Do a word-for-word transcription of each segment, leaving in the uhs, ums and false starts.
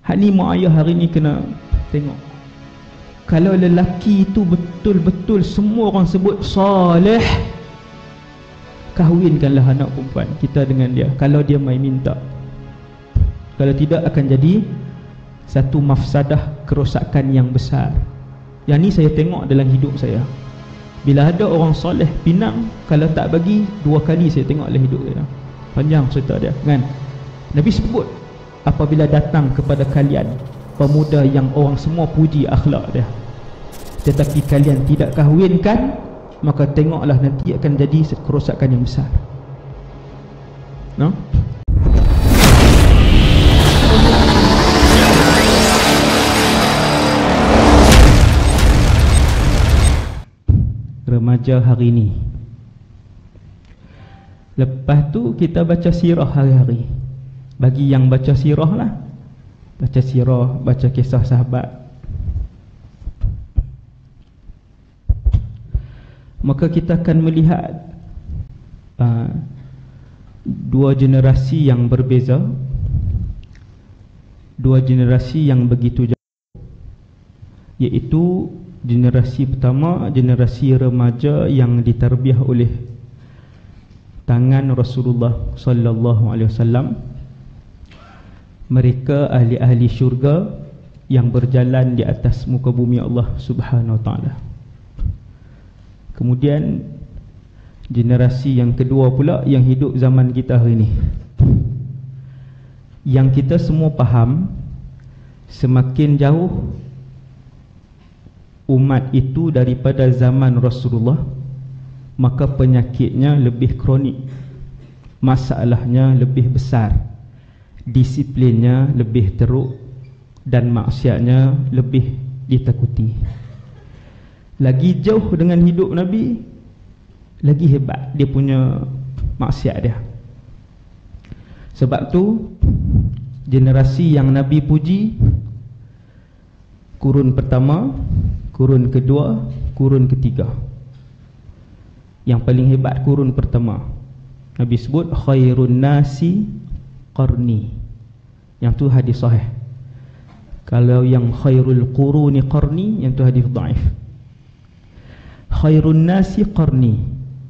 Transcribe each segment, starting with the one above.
Hak ni mak ayah hari ni kena tengok. Kalau lelaki itu betul-betul semua orang sebut soleh, kahwinkanlah anak perempuan kita dengan dia, kalau dia mai minta. Kalau tidak akan jadi satu mafsadah, kerosakan yang besar. Yang ni saya tengok dalam hidup saya. Bila ada orang soleh pinang, kalau tak bagi, dua kali saya tengok dalam hidup saya. Panjang cerita dia kan. Nabi sebut, apabila datang kepada kalian pemuda yang orang semua puji akhlak dia, tetapi kalian tidak kahwinkan, maka tengoklah nanti akan jadi kerosakan yang besar. No? Remaja hari ini. Lepas tu kita baca sirah hari-hari. Bagi yang baca sirah lah, baca sirah, baca kisah sahabat, maka kita akan melihat uh, dua generasi yang berbeza, dua generasi yang begitu jauh, iaitu generasi pertama, generasi remaja yang ditarbiah oleh tangan Rasulullah sallallahu alaihi wasallam. Mereka ahli-ahli syurga yang berjalan di atas muka bumi Allah Subhanahu wa taala. Kemudian generasi yang kedua pula yang hidup zaman kita hari ini, yang kita semua faham, semakin jauh umat itu daripada zaman Rasulullah, maka penyakitnya lebih kronik, masalahnya lebih besar, disiplinnya lebih teruk, dan maksiatnya lebih ditakuti. Lagi jauh dengan hidup Nabi, lagi hebat dia punya maksiat dia. Sebab tu generasi yang Nabi puji, kurun pertama, kurun kedua, kurun ketiga. Yang paling hebat kurun pertama. Nabi sebut khairun nasi qarni. Yang tu hadis sahih. Kalau yang khairul quruni qarni, yang tu hadis dhaif. Khairun nasi qarni.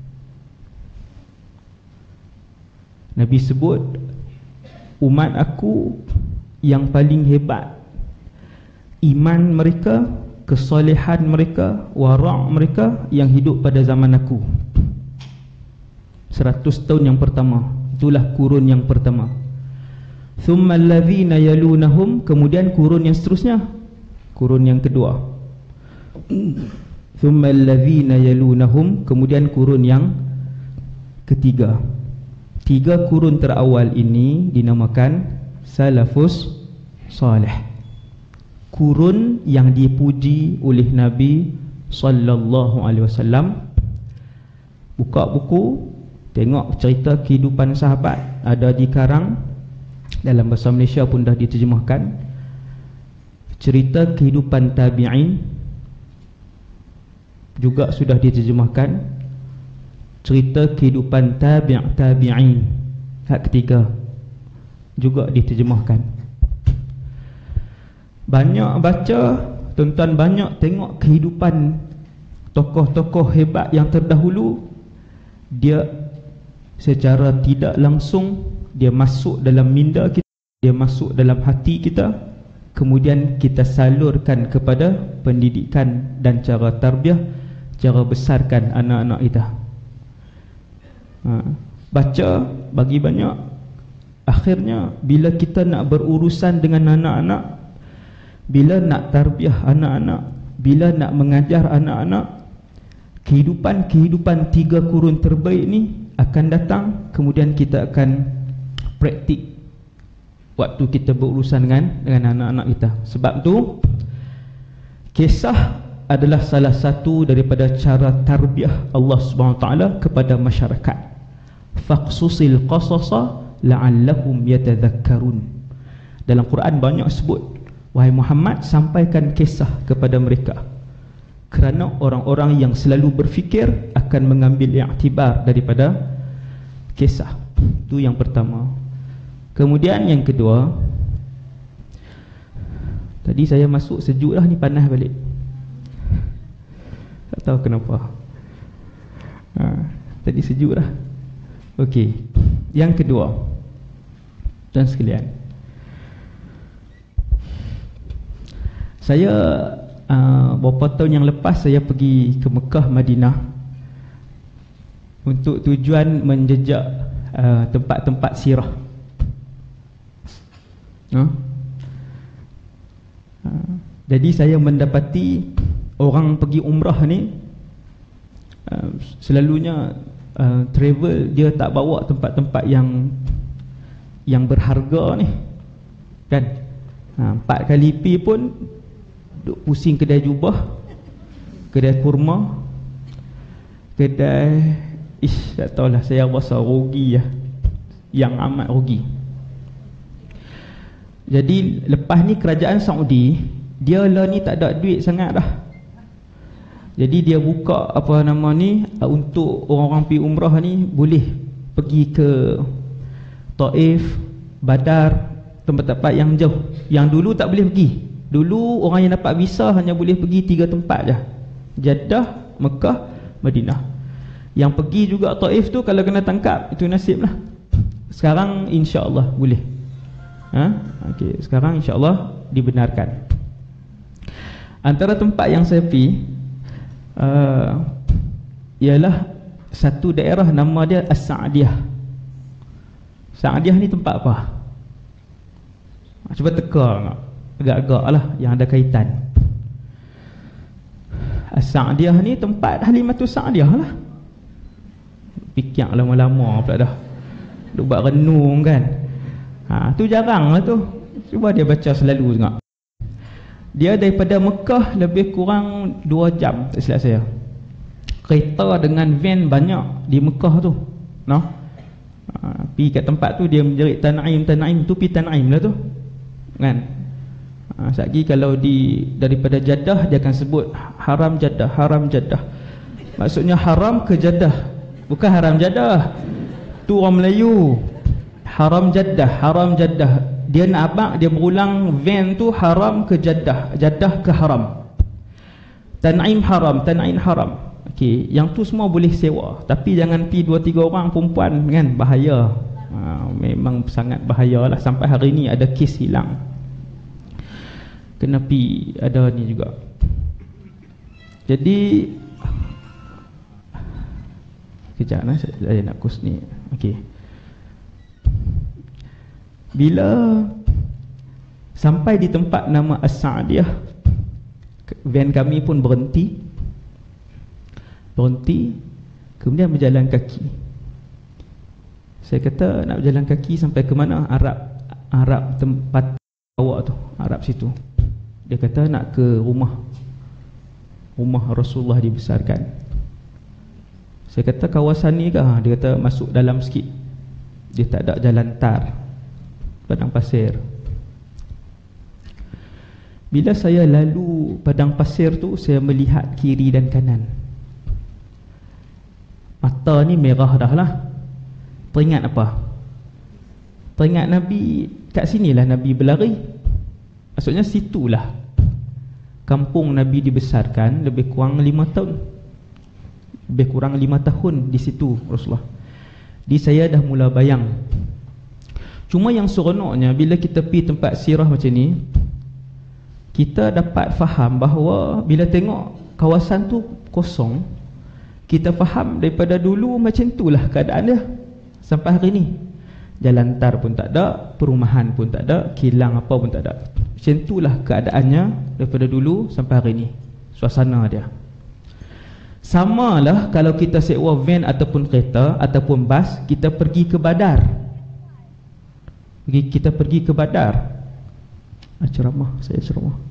Nabi sebut umat aku yang paling hebat, iman mereka, kesolehan mereka, wara' mereka yang hidup pada zaman aku. Seratus tahun yang pertama, itulah kurun yang pertama. Thumma alladhina yalunahum, kemudian kurun yang seterusnya, kurun yang kedua. Thumma alladhina yalunahum, kemudian kurun yang ketiga. Tiga kurun terawal ini dinamakan salafus salih, kurun yang dipuji oleh Nabi sallallahu alaihi wasallam. Buka buku, tengok cerita kehidupan sahabat, ada dikarang dalam bahasa Malaysia pun dah diterjemahkan. Cerita kehidupan tabi'in juga sudah diterjemahkan. Cerita kehidupan tabi' tabi'in, hak ketiga, juga diterjemahkan. Banyak baca, tuan-tuan, banyak tengok kehidupan tokoh-tokoh hebat yang terdahulu. Dia secara tidak langsung, dia masuk dalam minda kita, dia masuk dalam hati kita, kemudian kita salurkan kepada pendidikan dan cara tarbiyah, cara besarkan anak-anak kita. ha, Baca bagi banyak, akhirnya bila kita nak berurusan dengan anak-anak, bila nak tarbiyah anak-anak, bila nak mengajar anak-anak, kehidupan-kehidupan tiga kurun terbaik ni akan datang, kemudian kita akan praktik waktu kita berurusan dengan dengan anak-anak kita. Sebab tu kisah adalah salah satu daripada cara tarbiyah Allah Subhanahu Wa Taala kepada masyarakat. Faqsusil qasasa la'allahum yatadhakkarun. Dalam Quran banyak sebut, wahai Muhammad, sampaikan kisah kepada mereka, kerana orang-orang yang selalu berfikir akan mengambil iktibar daripada kisah. Itu yang pertama. Kemudian yang kedua, Tadi saya masuk sejuk dah, ni panas balik. Tak tahu kenapa. ha, Tadi sejuk dah. Okey, yang kedua, tuan sekalian, saya uh, beberapa tahun yang lepas saya pergi ke Mekah, Madinah untuk tujuan menjejak uh, tempat-tempat sirah. ha? uh, Jadi saya mendapati orang pergi umrah ni uh, selalunya uh, travel, dia tak bawa tempat-tempat yang yang berharga ni, kan? ha, Empat kali pi pun duk pusing kedai jubah, kedai kurma, kedai ish, tak tahulah, saya rasa rugi lah, yang amat rugi. Jadi lepas ni kerajaan Saudi, dia lah ni tak ada duit sangat dah. Jadi dia buka apa nama ni, untuk orang-orang pergi umrah ni boleh pergi ke Taif, Badar, tempat-tempat yang jauh, yang dulu tak boleh pergi. Dulu orang yang dapat visa hanya boleh pergi tiga tempat je: Jeddah, Mekah, Madinah. Yang pergi juga Taif tu kalau kena tangkap, itu nasib lah. Sekarang insya-Allah boleh. ha? Okey, sekarang insya-Allah dibenarkan. Antara tempat yang saya pergi uh, ialah satu daerah nama dia As-Sa'diyah. Sa'diyah ni tempat apa? Cuba teka agak-agak lah yang ada kaitan. As-Sa'diyah ni tempat Halimatus Sa'diyah lah. Fikir lama-lama pula dah, duk buat renung kan. ha, Tu jarang lah tu. Cuba dia baca selalu tengok. Dia daripada Mekah lebih kurang dua jam, tak silap saya. Kereta dengan van banyak di Mekah tu, no? ha, Pergi kat tempat tu dia menjerit Tan'im, Tan'im tu pergi Tan'im lah tu, kan? ha, Sekali kalau di daripada Jeddah, dia akan sebut Haram Jeddah, Haram Jeddah. Maksudnya haram ke Jeddah, bukan haram Jeddah. Tu orang Melayu. Haram Jeddah, Haram Jeddah. Dia nak abang, dia berulang van tu haram ke Jeddah, Jeddah ke haram. Tan'im haram, Tan'im haram. Okey, yang tu semua boleh sewa, tapi jangan pi dua tiga orang perempuan kan, bahaya. Ha, memang sangat bahaya lah. Sampai hari ni ada kes hilang, kena pi ada ni juga. Jadi kejap lah, saya nak kus ni. Okey, bila sampai di tempat nama As-Sa'diyah, van kami pun berhenti Berhenti Kemudian berjalan kaki. Saya kata nak berjalan kaki sampai ke mana? Arab Arab tempat awak tu, Arab situ. Dia kata nak ke rumah Rumah Rasulullah dibesarkan. Saya kata kawasan ni kah? Dia kata masuk dalam sikit, dia tak ada jalan tar, padang pasir. Bila saya lalu padang pasir tu, saya melihat kiri dan kanan. Mata ni merah dah lah. Teringat apa? Teringat Nabi, kat sinilah Nabi berlari. Maksudnya situlah kampung Nabi dibesarkan, lebih kurang lima tahun. Lebih kurang lima tahun di situ Rasulullah. Di saya dah mula bayang. Cuma yang seronoknya, bila kita pergi tempat sirah macam ni, kita dapat faham bahawa bila tengok kawasan tu kosong, kita faham daripada dulu macam itulah keadaan dia sampai hari ni. Jalan tar pun tak ada, perumahan pun tak ada, kilang apa pun tak ada. Macam itulah keadaannya daripada dulu sampai hari ni, suasana dia. Samalah kalau kita sewa van ataupun kereta ataupun bas, kita pergi ke Badar. Kita pergi ke Badar. Ah, ceramah, saya ceramah.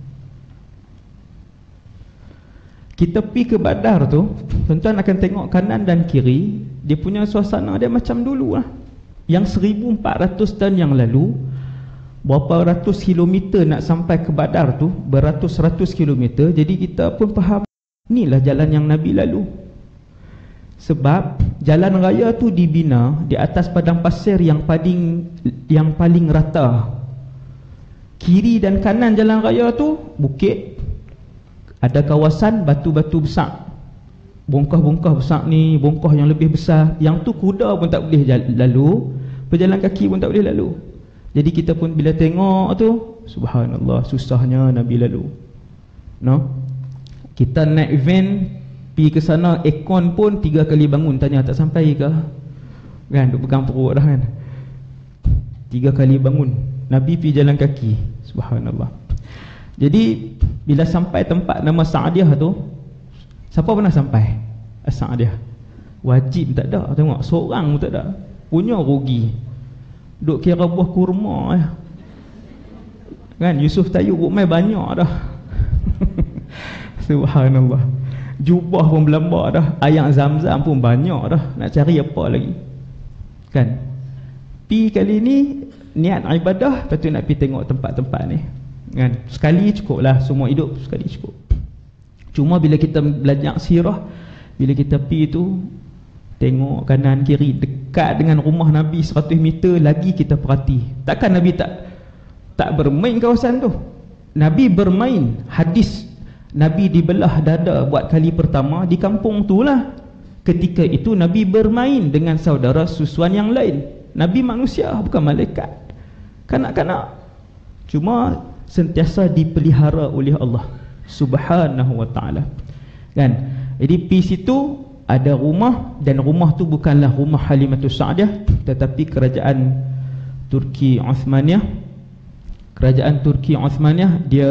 Kita pergi ke Badar tu, tuan-tuan akan tengok kanan dan kiri, dia punya suasana dia macam dulu lah. Yang seribu empat ratus tahun yang lalu, berapa ratus kilometer nak sampai ke Badar tu, beratus-ratus kilometer. Jadi kita pun faham, inilah jalan yang Nabi lalu. Sebab jalan raya tu dibina di atas padang pasir yang paling yang paling rata. Kiri dan kanan jalan raya tu bukit, ada kawasan batu-batu besar, bongkah-bongkah besar ni, bongkah yang lebih besar, yang tu kuda pun tak boleh lalu, pejalan kaki pun tak boleh lalu. Jadi kita pun bila tengok tu, subhanallah, susahnya Nabi lalu. No? Kita naik van pergi ke sana, aircon pun tiga kali bangun tanya tak sampai ke? Kan, duk pegang perut dah kan. Tiga kali bangun, Nabi pergi jalan kaki. Subhanallah. Jadi bila sampai tempat nama Sa'diyah tu, siapa pernah sampai Sa'diyah? Wajib tak ada, tengok seorang pun tak ada. Punya rugi. Duk kira buah kurma eh. Kan Yusuf Tayyub buat mai banyak dah. Subhanallah. Jubah pun berlambak dah, air Zam-Zam pun banyak dah, nak cari apa lagi? Kan? Pi kali ni niat ibadah, lepas tu nak pi tengok tempat-tempat ni. Kan? Sekali cukup lah, semua hidup sekali cukup. Cuma bila kita belajar sirah, bila kita pi tu tengok kanan kiri, dekat dengan rumah Nabi seratus meter lagi kita perhati. Takkan Nabi tak tak bermain kawasan tu? Nabi bermain. Hadis Nabi dibelah dada buat kali pertama di kampung tu lah. Ketika itu Nabi bermain dengan saudara susuan yang lain. Nabi manusia, bukan malaikat, kanak-kanak. Cuma sentiasa dipelihara oleh Allah Subhanahu wa ta'ala. Kan? Jadi di situ ada rumah, dan rumah tu bukanlah rumah Halimatus Sa'diyah, tetapi kerajaan Turki Uthmaniyah. Kerajaan Turki Uthmaniyah dia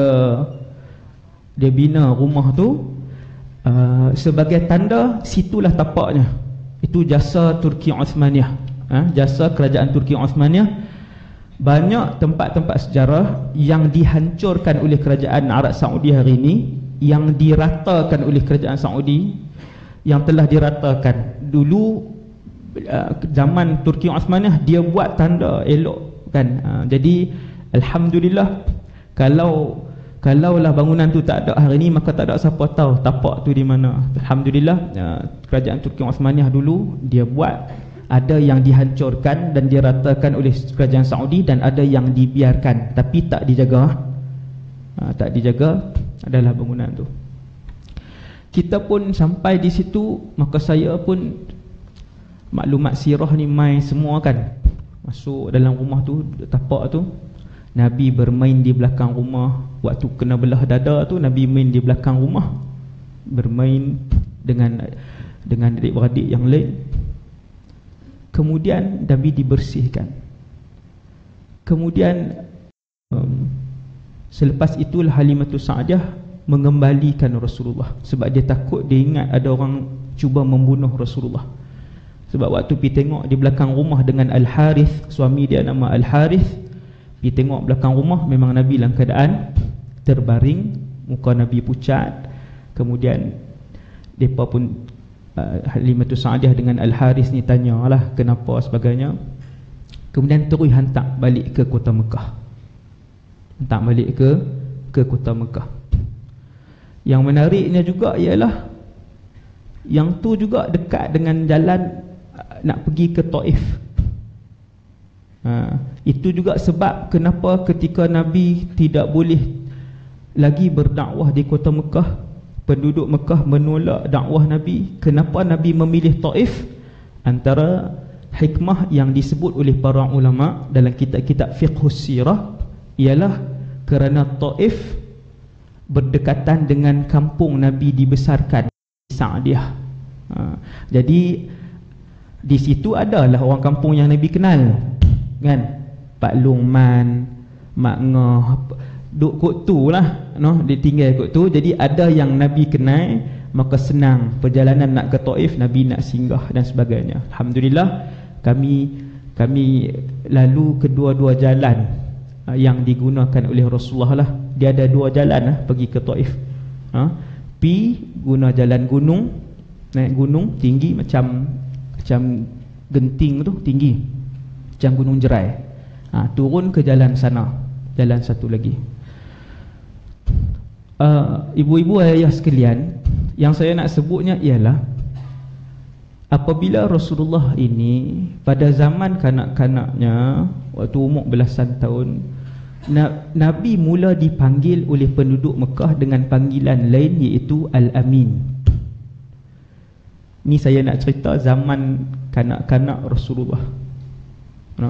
dia bina rumah tu uh, sebagai tanda situlah tapaknya. Itu jasa Turki Uthmaniyah, ha? Jasa kerajaan Turki Uthmaniyah. Banyak tempat-tempat sejarah yang dihancurkan oleh kerajaan Arab Saudi hari ini, yang diratakan oleh kerajaan Saudi, yang telah diratakan. Dulu uh, zaman Turki Uthmaniyah dia buat tanda elok kan. Uh, jadi alhamdulillah, kalau kalaulah bangunan tu tak ada hari ni, maka tak ada siapa tahu tapak tu di mana. Alhamdulillah, uh, kerajaan Turki Uthmaniyah dulu dia buat. Ada yang dihancurkan dan diratakan oleh kerajaan Saudi, dan ada yang dibiarkan tapi tak dijaga. uh, Tak dijaga adalah bangunan tu. Kita pun sampai di situ, maka saya pun maklumat sirah ni mai semua kan. Masuk dalam rumah tu, tapak tu, Nabi bermain di belakang rumah. Waktu kena belah dada tu, Nabi main di belakang rumah, bermain dengan dengan adik-beradik yang lain. Kemudian Nabi dibersihkan. Kemudian um, selepas itulah Halimatus Sa'diyah mengembalikan Rasulullah, sebab dia takut, dia ingat ada orang cuba membunuh Rasulullah. Sebab waktu pergi tengok di belakang rumah dengan Al-Harith, suami dia nama Al-Harith, pergi tengok belakang rumah, memang Nabi dalam keadaan terbaring, muka Nabi pucat. Kemudian mereka pun uh, Halimatus Sa'diyah dengan Al-Harith ni tanyalah kenapa sebagainya. Kemudian terus hantar balik ke kota Mekah. Hantar balik ke ke kota Mekah. Yang menariknya juga ialah yang tu juga dekat dengan jalan uh, nak pergi ke Taif. Ha, itu juga sebab kenapa ketika Nabi tidak boleh lagi berdakwah di kota Mekah, penduduk Mekah menolak dakwah Nabi. Kenapa Nabi memilih Taif? Antara hikmah yang disebut oleh para ulama dalam kitab-kitab fiqhus sirah ialah kerana Taif berdekatan dengan kampung Nabi dibesarkan, Sa'diyah. Ha, jadi di situ adalah orang kampung yang Nabi kenal, kan? Pak Lungman, Mak Ngah, duk kot tu lah, no? Dia tinggal kot tu. Jadi ada yang Nabi kenal, maka senang perjalanan nak ke Taif, Nabi nak singgah dan sebagainya. Alhamdulillah, kami kami lalu kedua-dua jalan yang digunakan oleh Rasulullah lah. Dia ada dua jalan lah pergi ke Taif. Ha? Pi guna jalan gunung, naik gunung tinggi macam macam genting tu, tinggi macam Gunung Jerai. Ha, turun ke jalan sana, jalan satu lagi. Uh, ibu-ibu ayah sekalian, yang saya nak sebutnya ialah apabila Rasulullah ini pada zaman kanak-kanaknya, waktu umur belasan tahun, Nabi mula dipanggil oleh penduduk Mekah dengan panggilan lain, iaitu Al-Amin. Ni saya nak cerita zaman kanak-kanak Rasulullah. No?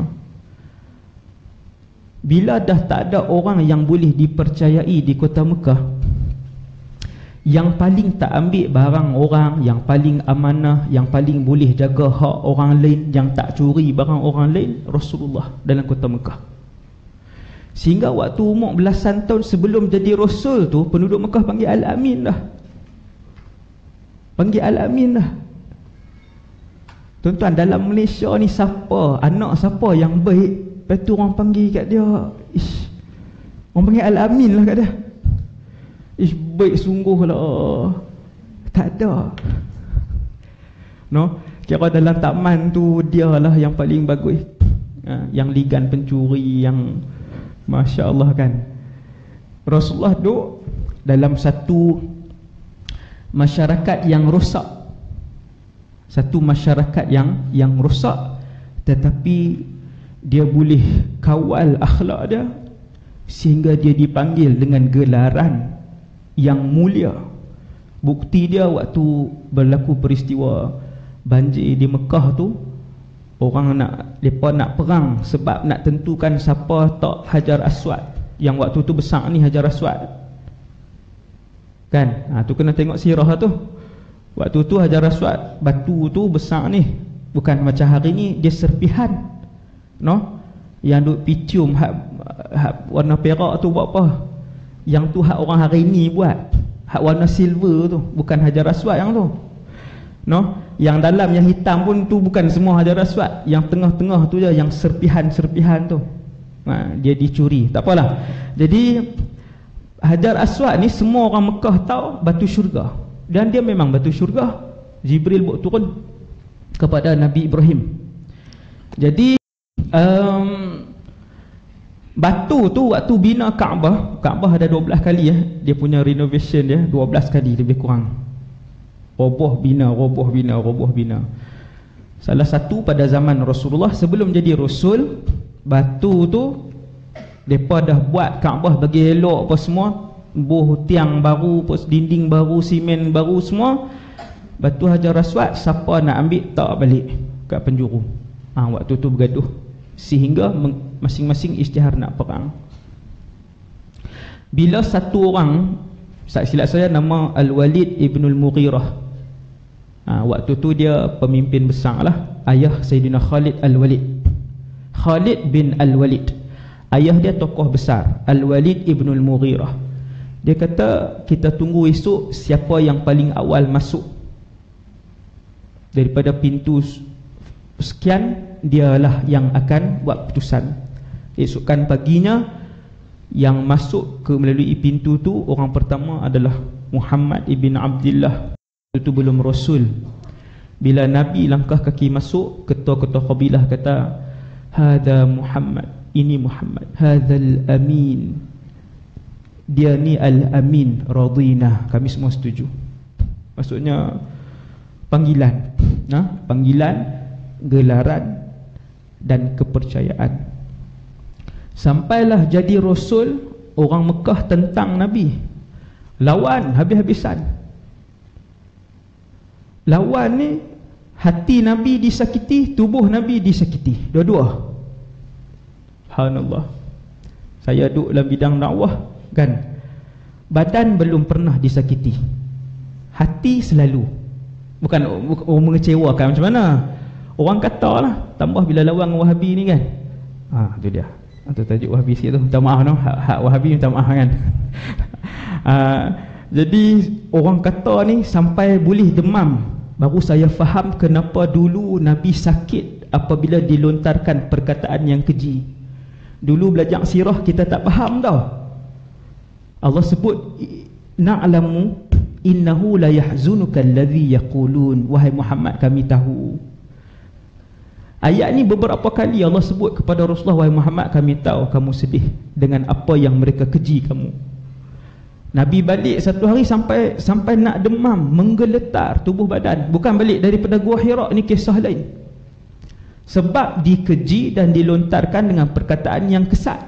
Bila dah tak ada orang yang boleh dipercayai di kota Mekah, yang paling tak ambil barang orang, yang paling amanah, yang paling boleh jaga hak orang lain, yang tak curi barang orang lain, Rasulullah dalam kota Mekah. Sehingga waktu umur belasan tahun sebelum jadi Rasul tu, penduduk Mekah panggil Al-Amin dah. Panggil Al-Amin dah. Tuan-tuan, dalam Malaysia ni siapa, anak siapa yang baik, lepas tu orang panggil kat dia, ish, orang panggil Al-Amin lah kat dia. Ish, baik sungguh lah. Tak ada. No, kira dalam taman tu dia lah yang paling bagus, ha, yang ligan pencuri, yang Masya Allah kan. Rasulullah duduk dalam satu masyarakat yang rosak, satu masyarakat yang yang rosak, tetapi dia boleh kawal akhlak dia sehingga dia dipanggil dengan gelaran yang mulia. Bukti dia waktu berlaku peristiwa banjir di Mekah tu, orang nak, mereka nak perang sebab nak tentukan siapa tak Hajar Aswad. Yang waktu tu besar ni Hajar Aswad kan, ha, tu kena tengok sirah tu. Waktu tu Hajar Aswad, batu tu besar ni, bukan macam hari ni dia serpihan, no? Yang duk picium hak, hak warna perak tu buat apa? Yang tu hak orang hari ni buat, hak warna silver tu, bukan Hajar Aswad yang tu, no? Yang dalam yang hitam pun tu bukan semua Hajar Aswad, yang tengah-tengah tu je yang serpihan-serpihan tu, ha, dia dicuri. Tak apalah. Jadi Hajar Aswad ni semua orang Mekah tahu batu syurga, dan dia memang batu syurga. Jibril buat turun kepada Nabi Ibrahim. Jadi um, batu tu waktu bina Kaabah, Kaabah ada dua belas kali ya, dia punya renovation dia dua belas kali lebih kurang. Roboh bina, roboh bina, roboh bina. Salah satu pada zaman Rasulullah, sebelum jadi Rasul, batu tu mereka dah buat Kaabah bagi elok apa semua, buh tiang baru, dinding baru, simen baru semua. Batu Hajar Aswad siapa nak ambil tak balik kat penjuru. Ha, waktu tu bergaduh sehingga masing-masing isytihar nak perang. Bila satu orang, tak silap saya nama Al-Walid Ibn Al-Mughirah, ha, waktu tu dia pemimpin besar lah, ayah Sayyidina Khalid Al-Walid, Khalid bin Al-Walid, ayah dia tokoh besar, Al-Walid Ibn Al-Mughirah. Dia kata, kita tunggu esok siapa yang paling awal masuk daripada pintu sekian, dialah yang akan buat putusan. Esokan paginya yang masuk ke melalui pintu tu, orang pertama adalah Muhammad ibn Abdullah. Itu belum Rasul. Bila Nabi langkah kaki masuk, ketua-ketua kabilah kata, "Hada Muhammad, ini Muhammad, hadzal amin, dia ni al-amin, radina, kami semua setuju." Maksudnya panggilan, nah, panggilan, gelaran dan kepercayaan. Sampailah jadi Rasul, orang Mekah tentang Nabi, lawan habis-habisan. Lawan ni, hati Nabi disakiti, tubuh Nabi disakiti, dua-dua. Subhanallah. Saya duduk dalam bidang dakwah kan, badan belum pernah disakiti, hati selalu. Bukan orang mengecewakan macam mana, orang kata lah, tambah bila lawan dengan Wahabi ni kan. Ah, ha, tu dia. Itu tajuk Wahabi sikit tu. Minta maaf no, hak, hak Wahabi minta maaf kan. uh, Jadi orang kata ni sampai boleh demam. Baru saya faham kenapa dulu Nabi sakit apabila dilontarkan perkataan yang keji. Dulu belajar sirah kita tak faham tau. Allah sebut, na'lamu innahu la yahzunuka alladhi yaqulun, wahai Muhammad, kami tahu. Ayat ni beberapa kali Allah sebut kepada Rasulullah, wahai Muhammad, kami tahu kamu sedih dengan apa yang mereka keji kamu. Nabi balik satu hari sampai sampai nak demam, menggeletar tubuh badan. Bukan balik daripada Gua Hira, ni kisah lain. Sebab dikeji dan dilontarkan dengan perkataan yang kesat.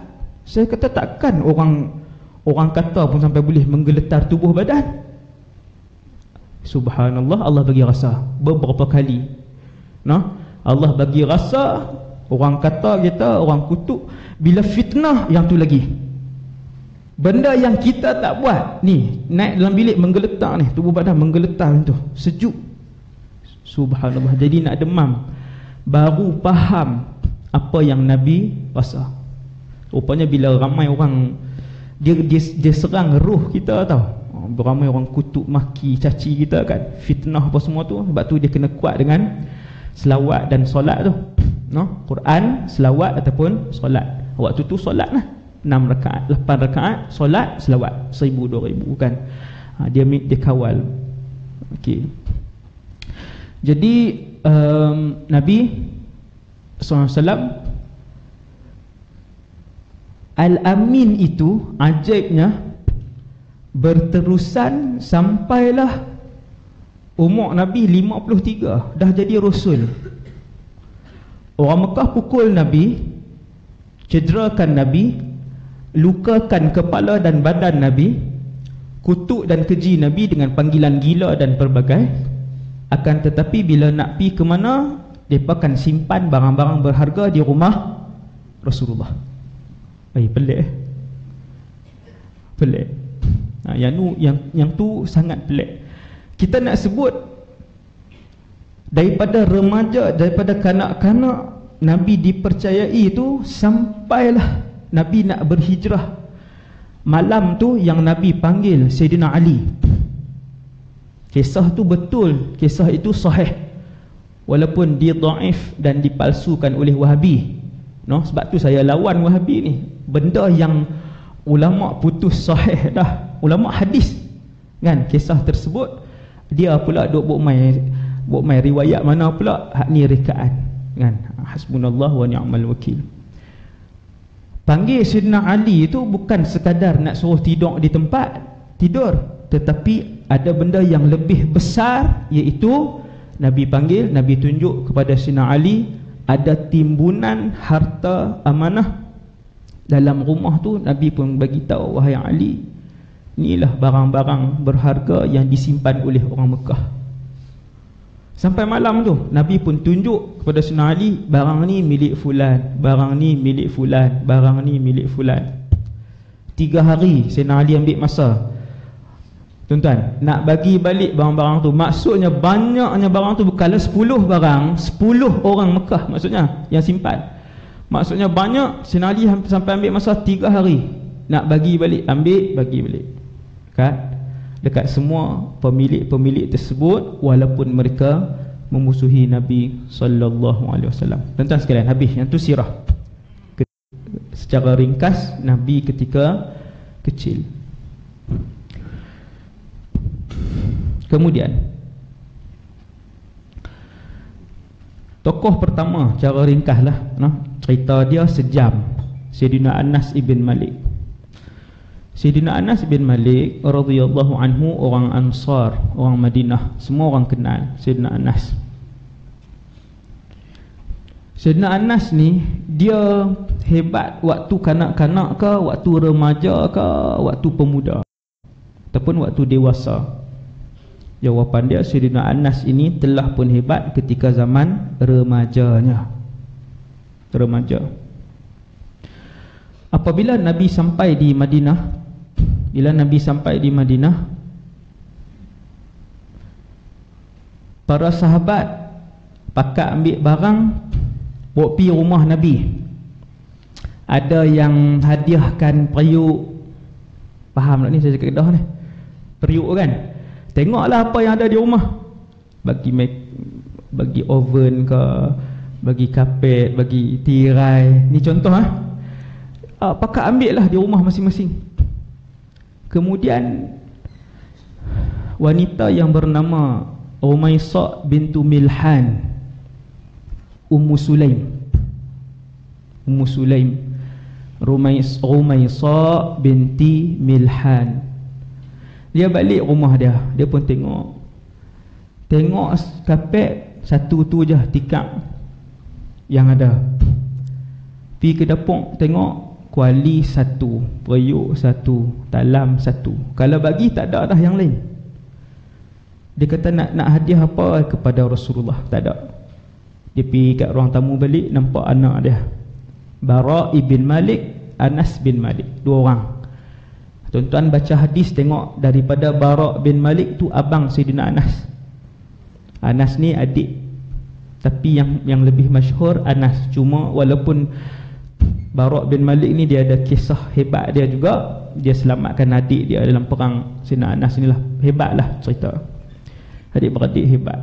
Saya kata takkan orang orang kata pun sampai boleh menggeletar tubuh badan. Subhanallah, Allah bagi rasa beberapa kali. Nah, Allah bagi rasa. Orang kata kita, orang kutuk. Bila fitnah, yang tu lagi. Benda yang kita tak buat, ni naik dalam bilik menggeletar ni, tubuh badan menggeletar tu, sejuk. Subhanallah. Jadi nak demam, baru faham apa yang Nabi rasa. Rupanya bila ramai orang dia, dia, dia serang roh kita tau, beramai orang kutuk, maki, caci kita kan, fitnah apa semua tu. Sebab tu dia kena kuat dengan selawat dan solat tu, no? Quran, selawat ataupun solat. Waktu tu solat lah, enam rakaat, lapan rakaat, solat, selawat, seribu, dua ribu kan. ha, Dia dia kawal. Okey. Jadi um, Nabi sallallahu alaihi wasallam Al-Amin itu ajaibnya berterusan sampailah umur Nabi lima puluh tiga, dah jadi Rasul. Orang Mekah pukul Nabi, cederakan Nabi, lukakan kepala dan badan Nabi, kutuk dan keji Nabi dengan panggilan gila dan pelbagai. Akan tetapi bila nak pergi ke mana, mereka akan simpan barang-barang berharga di rumah Rasulullah. Eh, pelik eh? Pelik. Ha, yang tu yang yang tu sangat pelik. Kita nak sebut daripada remaja, daripada kanak-kanak Nabi dipercayai itu, sampailah Nabi nak berhijrah. Malam tu yang Nabi panggil Sayyidina Ali. Kisah tu betul, kisah itu sahih, walaupun dia dhaif dan dipalsukan oleh Wahabi. No, sebab tu saya lawan Wahabi ni. Benda yang ulama putus sahih dah, ulama hadis kan, kisah tersebut dia pula duk buat mai buat mai riwayat mana pula hak ni rekaan kan. Hasbunallah wa ni'mal wakil. Panggil Sayyidina Ali itu bukan sekadar nak suruh tidur di tempat tidur, tetapi ada benda yang lebih besar, iaitu Nabi panggil, Nabi tunjuk kepada Sayyidina Ali ada timbunan harta amanah dalam rumah tu. Nabi pun bagi tahu, wahai Ali, inilah barang-barang berharga yang disimpan oleh orang Mekah. Sampai malam tu Nabi pun tunjuk kepada Sayyidina Ali, barang ni milik fulan, barang ni milik fulan, barang ni milik fulan. Tiga hari Sayyidina Ali ambil masa, tuan-tuan, nak bagi balik barang-barang tu. Maksudnya banyaknya barang tu, kalau sepuluh barang, sepuluh orang Mekah maksudnya yang simpan. Maksudnya banyak. Sayyidina Ali sampai ambil masa tiga hari nak bagi balik, ambil, bagi balik kan, dekat semua pemilik-pemilik tersebut, walaupun mereka memusuhi Nabi sallallahu alaihi wasallam. Tuan-tuan sekalian, habis yang tu sirah secara ringkas Nabi ketika kecil. Kemudian tokoh pertama, cara ringkas lah, no? Cerita dia sejam, Sayyidina Anas ibn Malik. Sayyidina Anas bin Malik radhiyallahu anhu orang Ansar, orang Madinah, semua orang kenal Sayyidina Anas. Sayyidina Anas ni dia hebat waktu kanak-kanak ke, waktu remaja ke, waktu pemuda ataupun waktu dewasa. Jawapan dia, Sayyidina Anas ini telah pun hebat ketika zaman remajanya. Remaja. Apabila Nabi sampai di Madinah, bila Nabi sampai di Madinah, para sahabat pakat ambil barang, bawa pergi rumah Nabi. Ada yang hadiahkan periuk. Faham tak ni saya cakap dah ni? Periuk kan? Tengoklah apa yang ada di rumah. Bagi make, bagi oven ke, bagi kapet, bagi tirai. Ni contoh ah. Ha? Pakat ambil lah di rumah masing-masing. Kemudian wanita yang bernama Umaisah bintu Milhan, Ummu Sulaim, Ummu Sulaim Rumais, Umaisah binti Milhan. Dia balik rumah dia, dia pun tengok Tengok kapet satu tu je tikar yang ada. Pergi ke dapur, tengok kuali satu, periuk satu, talam satu. Kalau bagi tak ada dah yang lain. Dia kata nak nak hadiah apa kepada Rasulullah, tak ada. Dia pergi kat ruang tamu balik, nampak anak dia, Bara' ibn Malik, Anas bin Malik, dua orang. Tuan-tuan baca hadis tengok daripada Bara' bin Malik tu abang Sayyidina Anas. Anas ni adik, tapi yang yang lebih masyhur Anas. Cuma walaupun Bara' bin Malik ni dia ada kisah hebat dia juga. Dia selamatkan adik dia dalam perang. Sayyidina Anas ni lah, hebatlah cerita. Adik-beradik hebat.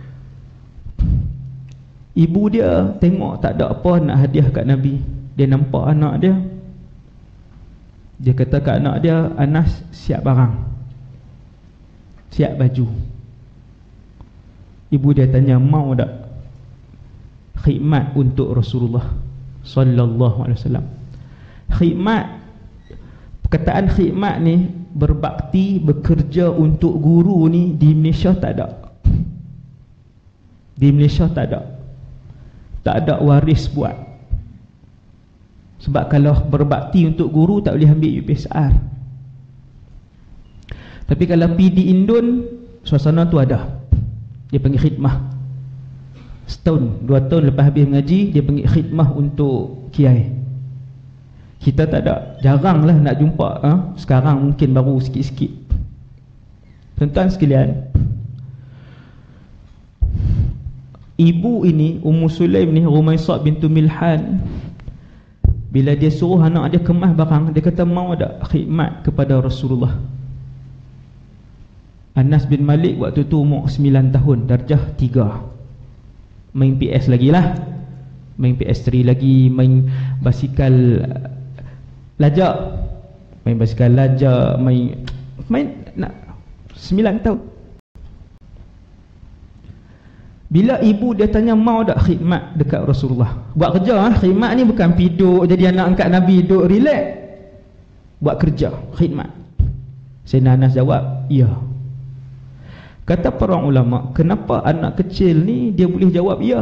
Ibu dia tengok tak ada apa nak hadiah kat Nabi. Dia nampak anak dia, dia kata kat anak dia, Anas, siap barang, siap baju. Ibu dia tanya, mau tak khidmat untuk Rasulullah sallallahu alaihi wasallam? Khidmat, perkataan khidmat ni, berbakti, bekerja untuk guru ni, di Malaysia tak ada. Di Malaysia tak ada. Tak ada waris buat. Sebab kalau berbakti untuk guru tak boleh ambil U P S R. Tapi kalau pergi di Indon, suasana tu ada. Dia panggil khidmah. Setahun, dua tahun lepas habis mengaji, dia panggil khidmah untuk kiai. Kita tak ada, jarang lah nak jumpa ha? Sekarang mungkin baru sikit-sikit. Tuan-tuan sekalian, ibu ini, Ummu Sulaim ni, Rumaisah bintu Milhan, bila dia suruh anak dia kemas barang, dia kata mau ada khidmat kepada Rasulullah. Anas bin Malik waktu tu umur sembilan tahun, darjah tiga. Main P S lagi lah, main P S tiga lagi, main basikal lajak, main basikal lajak, main main nak sembilan tahun. Bila ibu dia tanya mau tak khidmat dekat Rasulullah, buat kerja ah, khidmat ni bukan piduk jadi anak angkat Nabi duduk relax, buat kerja, khidmat. Sayyidina Anas jawab, ya. Kata para ulama, kenapa anak kecil ni dia boleh jawab ya?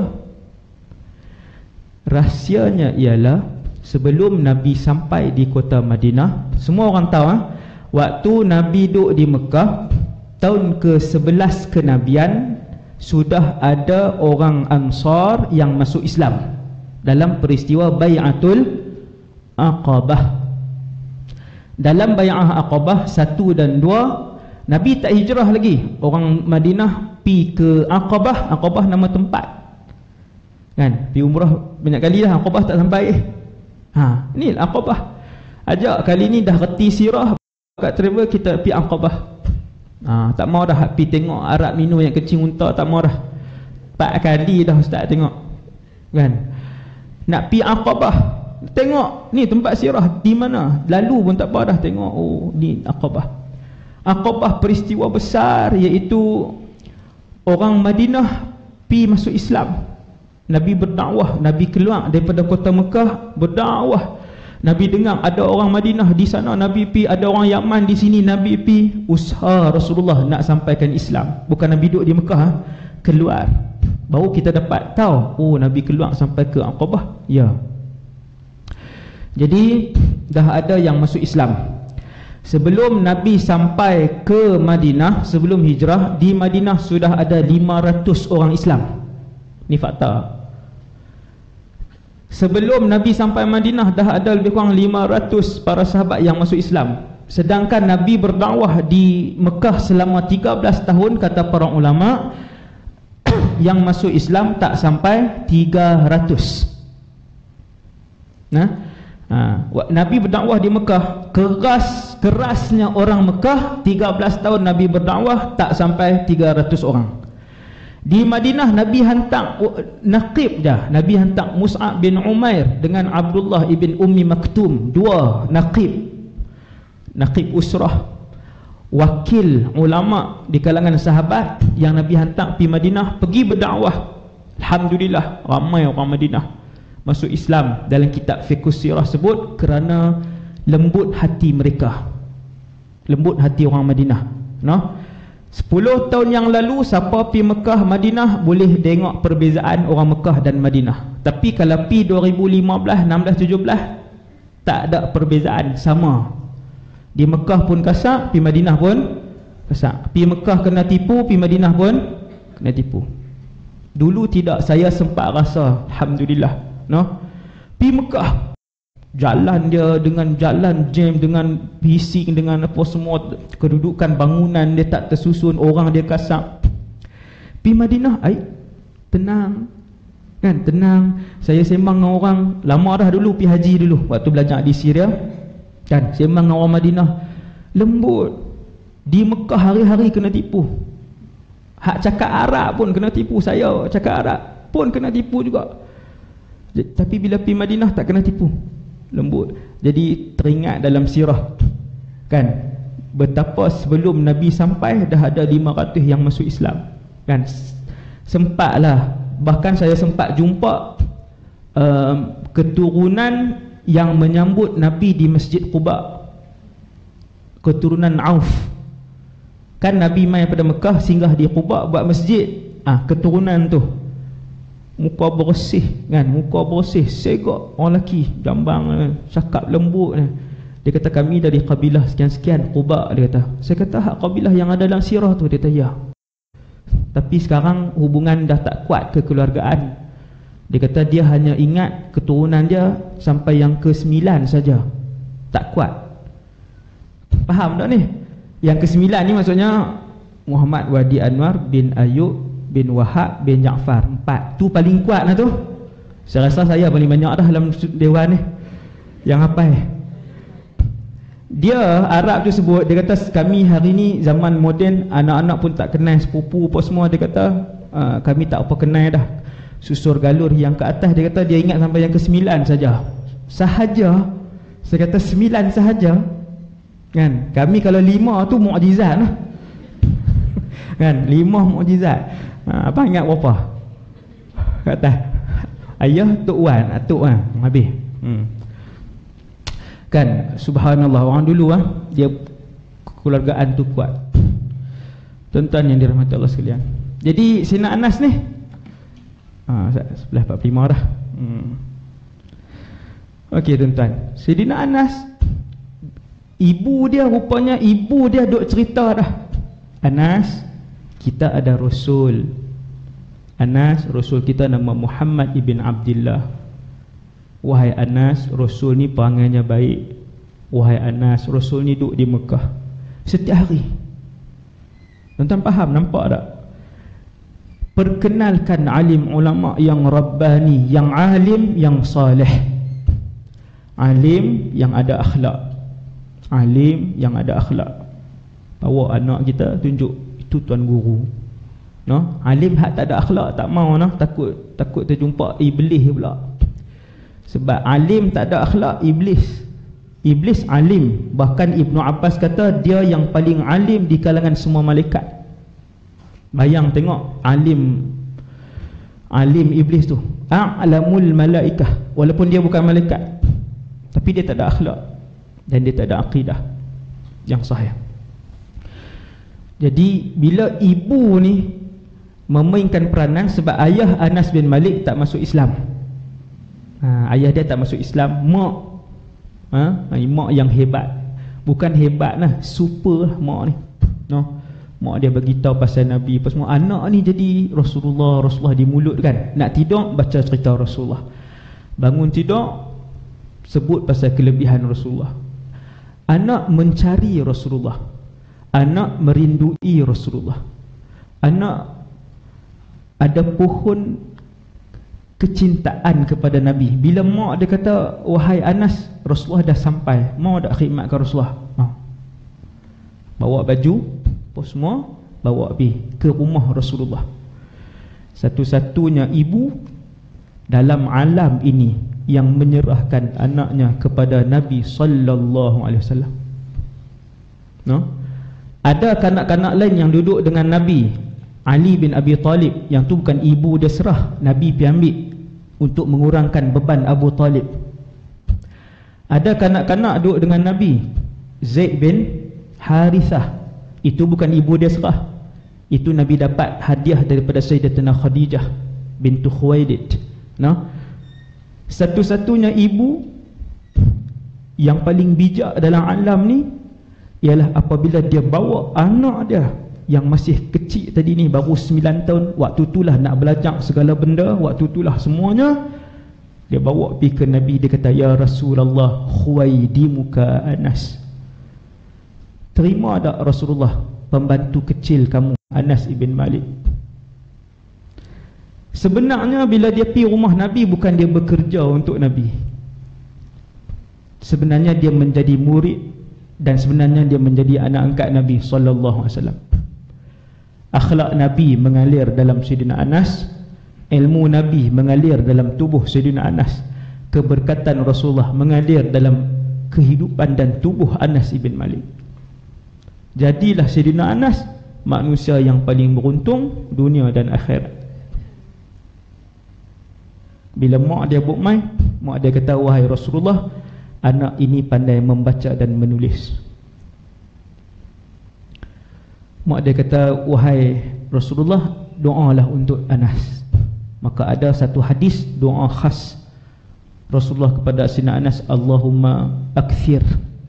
Rahsianya ialah sebelum Nabi sampai di kota Madinah, semua orang tahu ah, waktu Nabi duduk di Mekah tahun ke sebelas kenabian, sudah ada orang Ansar yang masuk Islam dalam peristiwa Bai'atul Aqabah. Dalam Bai'ah Aqabah satu dan dua, Nabi tak hijrah lagi. Orang Madinah pi ke Aqabah. Aqabah nama tempat, kan? Pi umrah banyak kali dah, Aqabah tak sampai. Ha, ni Aqabah. Ajak kali ni dah reti sirah kat travel, kita pi Aqabah. Ha, tak mau dah pi tengok Arab minum yang kecil unta, tak mau dah. Empat kali dah ustaz tengok, kan? Nak pi Aqabah, tengok ni tempat sirah di mana, lalu pun tak apa dah, tengok oh ni Aqabah. Aqabah peristiwa besar, iaitu orang Madinah pi masuk Islam. Nabi berdakwah, Nabi keluar daripada kota Mekah berdakwah. Nabi dengar ada orang Madinah di sana, Nabi pi, ada orang Yaman di sini, Nabi pi. Usaha Rasulullah nak sampaikan Islam. Bukan Nabi duduk di Mekah, ha? Keluar. Baru kita dapat tahu, oh Nabi keluar sampai ke Aqabah. Ya. Jadi dah ada yang masuk Islam. Sebelum Nabi sampai ke Madinah, sebelum hijrah, di Madinah sudah ada lima ratus orang Islam. Ni fakta. Sebelum Nabi sampai Madinah dah ada lebih kurang lima ratus para sahabat yang masuk Islam. Sedangkan Nabi berdakwah di Mekah selama tiga belas tahun, kata para ulama, yang masuk Islam tak sampai tiga ratus. Nah, ha, Nabi berdakwah di Mekah, keras kerasnya orang Mekah, tiga belas tahun Nabi berdakwah tak sampai tiga ratus orang. Di Madinah Nabi hantar naqib dah. Nabi hantar Mus'ab bin Umair dengan Abdullah ibn Ummi Maktum, dua naqib. Naqib usrah, wakil ulama di kalangan sahabat yang Nabi hantar pergi Madinah, pergi berdakwah. Alhamdulillah ramai orang Madinah masuk Islam. Dalam kitab fiqh sirah sebut kerana lembut hati mereka, lembut hati orang Madinah. No? Sepuluh tahun yang lalu, siapa pi Mekah Madinah boleh tengok perbezaan orang Mekah dan Madinah. Tapi kalau pi dua ribu lima belas, enam belas, tujuh belas, Tak ada perbezaan, sama. Di Mekah pun kasar, pergi Madinah pun kasar. Pergi Mekah kena tipu, pergi Madinah pun kena tipu. Dulu tidak, saya sempat rasa alhamdulillah, no. Pergi Mekah, jalan dia dengan jalan jam, dengan bising, dengan apa semua, kedudukan bangunan dia tak tersusun, orang dia kasar. Pergi Madinah, ai tenang kan, tenang. Saya sembang dengan orang lama dah dulu, pergi haji dulu waktu belajar di Syria kan, sembang dengan orang Madinah, lembut. Di Mekah hari-hari kena tipu. Hak cakap Arab pun kena tipu, saya cakap Arab pun kena tipu juga. Tapi bila pergi Madinah tak kena tipu, lembut. Jadi teringat dalam sirah kan, betapa sebelum Nabi sampai dah ada lima ratus yang masuk Islam kan. Sempatlah, bahkan saya sempat jumpa um, keturunan yang menyambut Nabi di Masjid Quba, keturunan Auf kan. Nabi mai pada Mekah, singgah di Quba buat masjid. Ah, keturunan tu muka bersih kan, muka bersih, segak, orang lelaki, jambang, cakap lembut. Dia kata kami dari kabilah sekian-sekian Quba, dia kata. Saya kata hak kabilah yang ada dalam sirah tu, dia kata ya. Tapi sekarang hubungan dah tak kuat kekeluargaan. Dia kata dia hanya ingat keturunan dia sampai yang ke sembilan saja, tak kuat. Faham tak ni? Yang ke sembilan ni maksudnya Muhammad Wadi Anwar bin Ayub bin Wahab bin Ja'far, empat tu paling kuat lah tu. Saya rasa saya paling banyak dah dalam dewan ni yang hafal. Dia Arab tu sebut, dia kata kami hari ni zaman moden, anak-anak pun tak kenal sepupu apa semua. Dia kata uh, kami tak apa kenal dah, susur galur yang ke atas. Dia kata dia ingat sampai yang ke sembilan saja sahaja. Saya kata sembilan sahaja kan. Kami kalau lima tu mukjizat lah kan, lima mukjizat. Ha, abang ingat berapa? Kata ayah Tok Wan, Atuk ah, habis. Hmm. Kan, subhanallah, orang dulu ah dia kekeluargaan tu kuat. Tuan-tuan yang dirahmati Allah sekalian. Jadi Sayyidina Anas ni ah sebelah empat puluh lima dah. Hmm. Okey tuan-tuan, Sayyidina Anas, ibu dia rupanya ibu dia duk cerita dah. Anas, kita ada Rasul. Anas, Rasul kita nama Muhammad ibn Abdullah. Wahai Anas, Rasul ni perangainya baik. Wahai Anas, Rasul ni duduk di Mekah setiap hari. Tuan-tuan faham, nampak tak? Perkenalkan alim ulama yang rabbani, yang alim, yang salih. Alim yang ada akhlak, alim yang ada akhlak. Bawa anak kita tunjuk, itu tuan guru. No, alim hak tak ada akhlak tak mau noh, takut takut terjumpa iblis pula. Sebab alim tak ada akhlak, iblis. Iblis alim. Bahkan Ibnu Abbas kata dia yang paling alim di kalangan semua malaikat. Bayang tengok alim, alim iblis tu, a'lamul malaikah. Walaupun dia bukan malaikat, tapi dia tak ada akhlak dan dia tak ada akidah yang sahih. Jadi bila ibu ni memainkan peranan, sebab ayah Anas bin Malik tak masuk Islam. Ha, ayah dia tak masuk Islam. Mak, ha, mak yang hebat. Bukan hebat lah, super lah mak ni. No, mak dia bagi tahu pasal Nabi apa semua. Anak ni jadi Rasulullah, Rasulullah di mulut kan. Nak tidur baca cerita Rasulullah. Bangun tidur sebut pasal kelebihan Rasulullah. Anak mencari Rasulullah. Anak merindui Rasulullah. Anak ada pohon kecintaan kepada Nabi. Bila mak dia kata, wahai Anas, Rasulullah dah sampai, mau dah khidmatkan Rasulullah. Ha. Bawa baju apa semua, bawa pergi ke rumah Rasulullah. Satu-satunya ibu dalam alam ini yang menyerahkan anaknya kepada Nabi sallallahu alaihi wasallam. No? Ada kanak-kanak lain yang duduk dengan Nabi, Ali bin Abi Talib, yang tu bukan ibu dia serah, Nabi pergi ambil untuk mengurangkan beban Abu Talib. Ada kanak-kanak duduk dengan Nabi, Zaid bin Harithah, itu bukan ibu dia serah, itu Nabi dapat hadiah daripada Sayyidatina Khadijah bintu Khuwailid. No? Satu-satunya ibu yang paling bijak dalam alam ni ialah apabila dia bawa anak dia yang masih kecil tadi ni, baru sembilan tahun, waktu itulah nak belajar segala benda, waktu itulah semuanya, dia bawa pergi ke Nabi. Dia kata, ya Rasulullah, khuwaidimuka Anas. Terima tak Rasulullah pembantu kecil kamu, Anas ibn Malik? Sebenarnya bila dia pergi rumah Nabi, bukan dia bekerja untuk Nabi. Sebenarnya dia menjadi murid, dan sebenarnya dia menjadi anak angkat Nabi sallallahu alaihi wasallam. Akhlak Nabi mengalir dalam Sayyidina Anas, ilmu Nabi mengalir dalam tubuh Sayyidina Anas, keberkatan Rasulullah mengalir dalam kehidupan dan tubuh Anas ibn Malik. Jadilah Sayyidina Anas manusia yang paling beruntung dunia dan akhirat. Bila mak dia buat mai, mak dia kata, wahai Rasulullah, anak ini pandai membaca dan menulis. Mak dia kata, wahai Rasulullah, doalah untuk Anas. Maka ada satu hadis doa khas Rasulullah kepada Sayyidina Anas, Allahumma akthir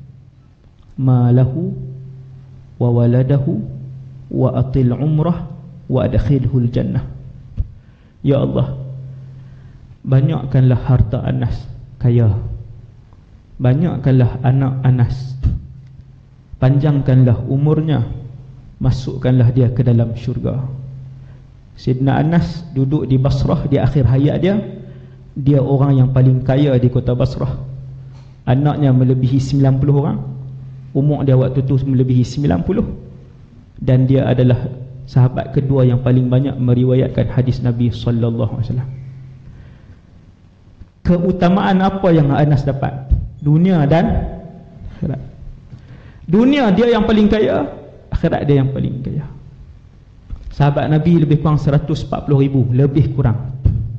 malahu wa waladahu wa atil umrah wa adkhilhul jannah. Ya Allah, banyakkanlah harta Anas, kaya. Banyakkanlah anak Anas, panjangkanlah umurnya, masukkanlah dia ke dalam syurga. Sayyidina Anas duduk di Basrah di akhir hayat dia. Dia orang yang paling kaya di kota Basrah. Anaknya melebihi sembilan puluh orang. Umur dia waktu tu melebihi sembilan puluh. Dan dia adalah sahabat kedua yang paling banyak meriwayatkan hadis Nabi sallallahu alaihi wasallam. Keutamaan apa yang Anas dapat? Dunia dan akhirat. Dunia dia yang paling kaya, akhirat dia yang paling kaya. Sahabat Nabi lebih kurang seratus empat puluh ribu, lebih kurang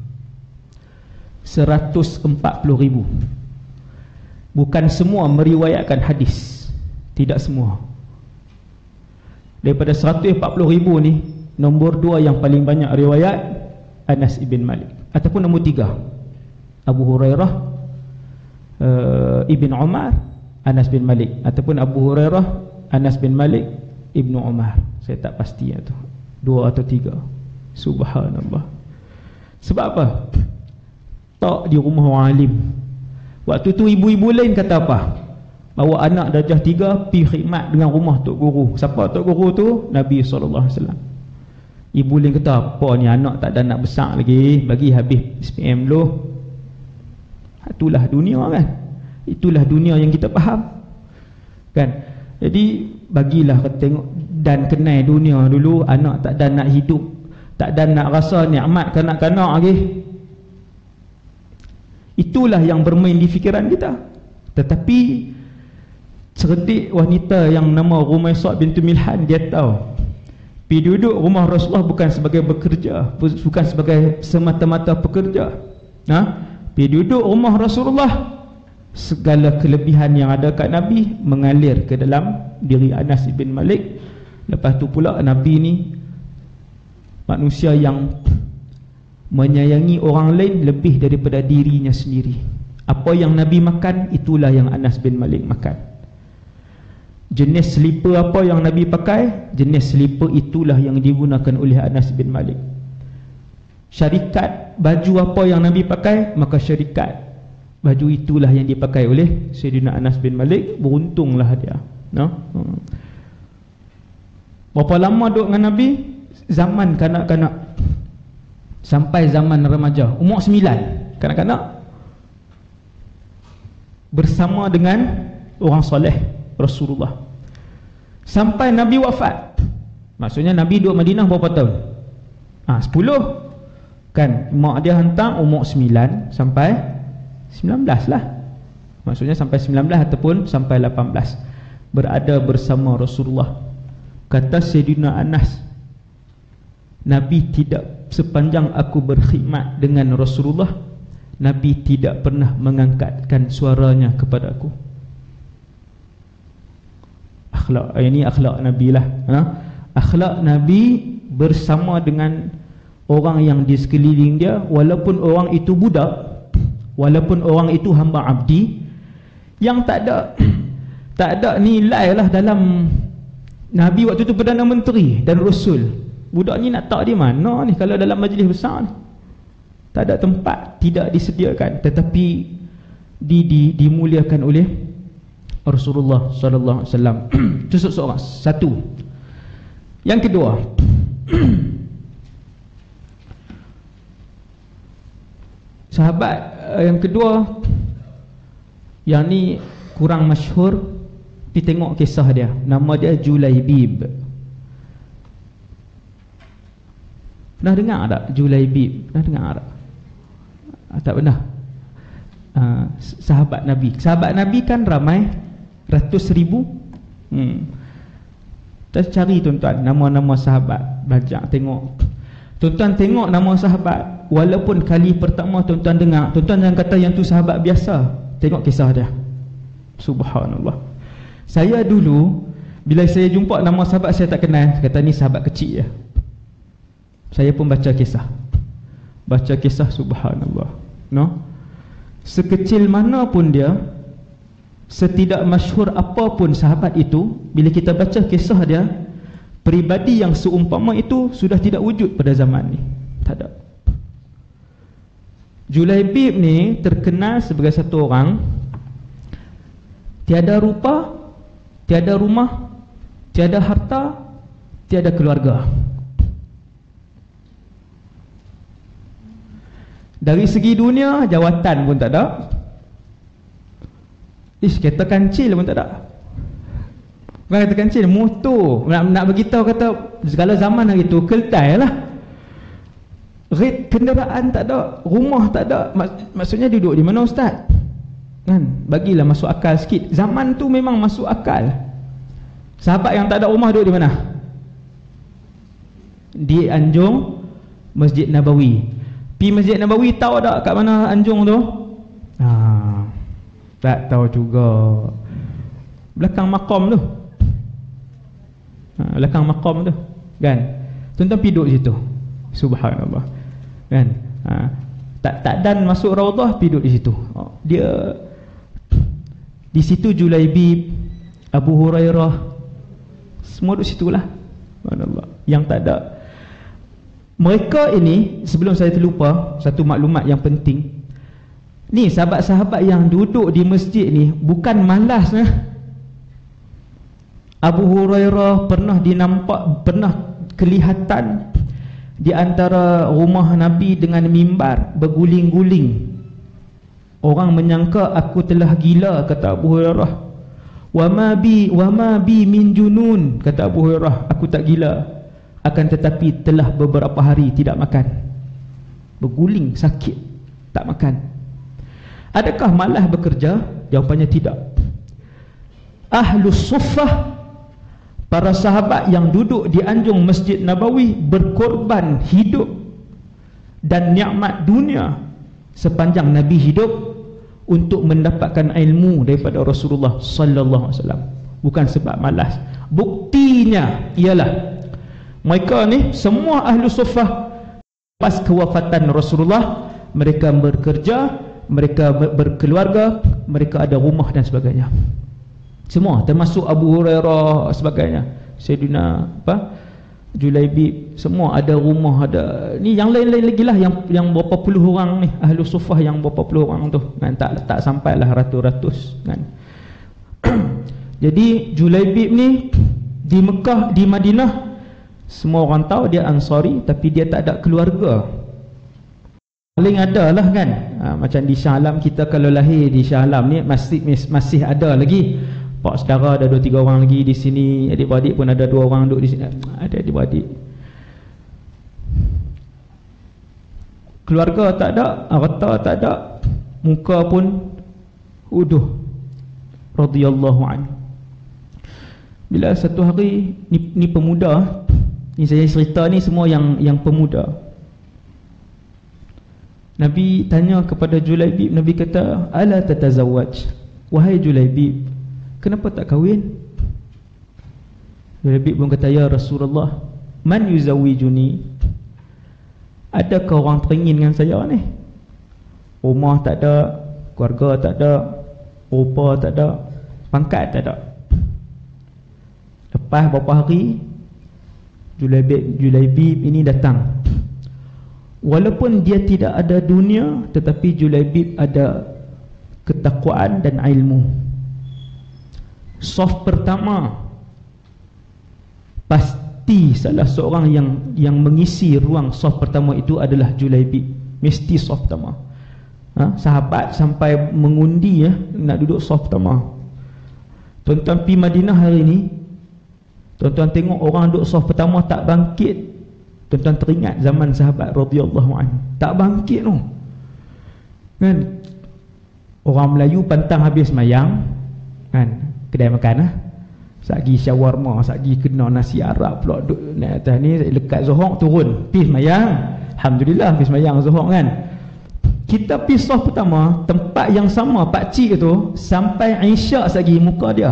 seratus empat puluh ribu. Bukan semua meriwayatkan hadis, tidak semua. Daripada seratus empat puluh ribu ni, nombor dua yang paling banyak riwayat Anas ibn Malik, ataupun nombor tiga Abu Hurairah, uh, Ibn Umar, Anas bin Malik, ataupun Abu Hurairah, Anas bin Malik, Ibnu Umar. Saya tak pasti itu dua atau tiga. Subhanallah. Sebab apa? Tak di rumah orang alim. Waktu tu ibu-ibu lain kata apa? Bawa anak darjah tiga pergi khidmat dengan rumah Tok Guru. Siapa Tok Guru tu? Nabi sallallahu alaihi wasallam. Ibu lain kata, apa ni, anak tak ada anak besar lagi, bagi habis S P M dulu. Itulah dunia kan. Itulah dunia yang kita faham kan. Jadi bagilah tengok dan kenal dunia dulu. Anak tak ada nak hidup, tak ada nak rasa nikmat kanak-kanak lagi. Itulah yang bermain di fikiran kita. Tetapi cerdik wanita yang nama Rumaisah binti Milhan, dia tahu pergi duduk rumah Rasulullah bukan sebagai bekerja, bukan sebagai semata-mata pekerja. Ha? Pergi duduk rumah Rasulullah, segala kelebihan yang ada kat Nabi mengalir ke dalam diri Anas ibn Malik. Lepas tu pula Nabi ni manusia yang menyayangi orang lain lebih daripada dirinya sendiri. Apa yang Nabi makan, itulah yang Anas bin Malik makan. Jenis selipar apa yang Nabi pakai, jenis selipar itulah yang digunakan oleh Anas bin Malik. Syarikat baju apa yang Nabi pakai, maka syarikat baju itulah yang dipakai oleh Sayyidina Anas bin Malik. Beruntunglah dia, no? Hmm. Berapa lama duduk dengan Nabi? Zaman kanak-kanak sampai zaman remaja, umur sembilan, kanak-kanak bersama dengan orang soleh Rasulullah sampai Nabi wafat. Maksudnya Nabi duduk Madinah berapa tahun? Ah, sepuluh kan. Mak dia hantar umur sembilan sampai sembilan belas lah. Maksudnya sampai sembilan belas ataupun sampai lapan belas berada bersama Rasulullah. Kata Sayyidina Anas, Nabi tidak, sepanjang aku berkhidmat dengan Rasulullah, Nabi tidak pernah mengangkatkan suaranya kepada aku. Akhlak ini akhlak Nabi lah, ha? Akhlak Nabi bersama dengan orang yang di sekeliling dia, walaupun orang itu budak, walaupun orang itu hamba abdi, yang tak ada tak ada nilai lah dalam Nabi waktu tu Perdana Menteri dan Rasul. Budak ni nak tak di mana ni kalau dalam majlis besar ni? Tak ada tempat, tidak disediakan, tetapi di, di, dimuliakan oleh Rasulullah sallallahu alaihi wasallam. Itu seorang. Satu. Yang kedua, sahabat uh, yang kedua yang ni kurang masyhur, ditengok kisah dia. Nama dia Julaibib. Pernah dengar tak Julaibib? Pernah dengar tak? Ah, tak pernah. Uh, sahabat Nabi. Sahabat Nabi kan ramai, ratus ribu. Hmm. Kita cari tuan-tuan nama-nama sahabat, belajar tengok. Tuan-tuan tengok nama sahabat, walaupun kali pertama tuan-tuan dengar, tuan-tuan jangan kata yang tu sahabat biasa. Tengok kisah dia. Subhanallah. Saya dulu bila saya jumpa nama sahabat saya tak kenal, kata ni sahabat kecil je. Saya pun baca kisah. Baca kisah, subhanallah. No? Sekecil mana pun dia, setidak masyhur apapun sahabat itu, bila kita baca kisah dia, peribadi yang seumpama itu sudah tidak wujud pada zaman ni. Tak ada. Julaibib ni terkenal sebagai satu orang tiada rupa, tiada rumah, tiada harta, tiada keluarga. Dari segi dunia, jawatan pun tak ada. Ish, kereta kancil pun tak ada. Bukan kereta kancil, motor. Nak, nak beritahu kata segala zaman hari tu Keldai lah. Rate kenderaan tak ada, rumah tak ada. Mak, maksudnya duduk di mana ustaz? Kan? Bagilah masuk akal sikit. Zaman tu memang masuk akal. Sahabat yang tak ada rumah duduk di mana? Di Anjung Masjid Nabawi. Pi Masjid Nabawi tahu tak kat mana Anjung tu? Ha, tak tahu juga. Belakang makam tu. Ha, belakang makam tu. Kan? Tuan-tuan pi duduk situ. Subhanallah. Kan? Ha, tak tak dan masuk Raudhah, pi duduk di situ. Oh, dia di situ Julaibib, Abu Hurairah, semua duduk situlah. Subhanallah. Yang tak ada. Mereka ini, sebelum saya terlupa satu maklumat yang penting. Ni sahabat-sahabat yang duduk di masjid ni bukan malas nah. Abu Hurairah pernah dinampak, pernah kelihatan di antara rumah Nabi dengan mimbar berguling-guling. Orang menyangka aku telah gila, kata Abu Hurairah. Wa ma bi wa ma bi min junun, kata Abu Hurairah, aku tak gila. Akan tetapi telah beberapa hari tidak makan. Berguling, sakit, tak makan. Adakah malas bekerja? Jawapannya tidak. Ahlus Suffah, para sahabat yang duduk di anjung Masjid Nabawi, berkorban hidup dan nikmat dunia sepanjang Nabi hidup untuk mendapatkan ilmu daripada Rasulullah sallallahu alaihi wasallam. Bukan sebab malas. Buktinya ialah mereka ni semua ahlu suffah pas kewafatan Rasulullah, mereka bekerja, mereka berkeluarga, mereka ada rumah dan sebagainya. Semua, termasuk Abu Hurairah sebagainya, Sayyidina apa Julaibib, semua ada rumah, ada ni yang lain-lain lagi lah, yang yang berapa puluh orang ni ahlu suffah, yang berapa puluh orang tu kan, tak tak sampailah ratus-ratus kan. Jadi Julaibib ni di Mekah, di Madinah, semua orang tahu dia Ansari, tapi dia tak ada keluarga. Paling ada lah kan, ha, macam di Shah Alam, kita kalau lahir di Shah Alam ni masih masih ada lagi pak saudara, ada dua tiga orang lagi di sini, adik-beradik pun ada dua orang duduk di sini, ada adik-beradik. Keluarga tak ada, harta tak ada, muka pun uduh radhiyallahu anhu. Bila satu hari ni, ni pemuda, ni saya cerita ni semua yang yang pemuda. Nabi tanya kepada Julaibib, Nabi kata, "Ala tatazawwaj?" Wahai Julaibib, kenapa tak kahwin? Julaibib pun kata, "Ya Rasulullah, man yuzawijuni?" Adakah orang teringin dengan saya ni? Rumah tak ada, keluarga tak ada, rupa tak ada, pangkat tak ada. Lepas beberapa hari, Julaibib, Julaibib ini datang. Walaupun dia tidak ada dunia, tetapi Julaibib ada ketakwaan dan ilmu. Saf pertama, pasti salah seorang yang yang mengisi ruang saf pertama itu adalah Julaibib. Mesti saf pertama. Ha? Sahabat sampai mengundi ya, nak duduk saf pertama. Tuan-tuan pergi Madinah hari ini, tuan-tuan tengok orang duduk saf pertama tak bangkit, tuan-tuan teringat zaman sahabat radhiyallahu anhu. Tak bangkit tu. Kan? Orang Melayu pantang habis mayang, kan? Kedai makan lah. Sagi syawarma, sagi kena nasi Arab pula duduk naik atas ni, lekat Zohor turun, pergi mayang. Alhamdulillah pergi mayang Zohor kan. Kita pergi saf pertama, tempat yang sama pakcik tu, sampai Isyak sagi muka dia.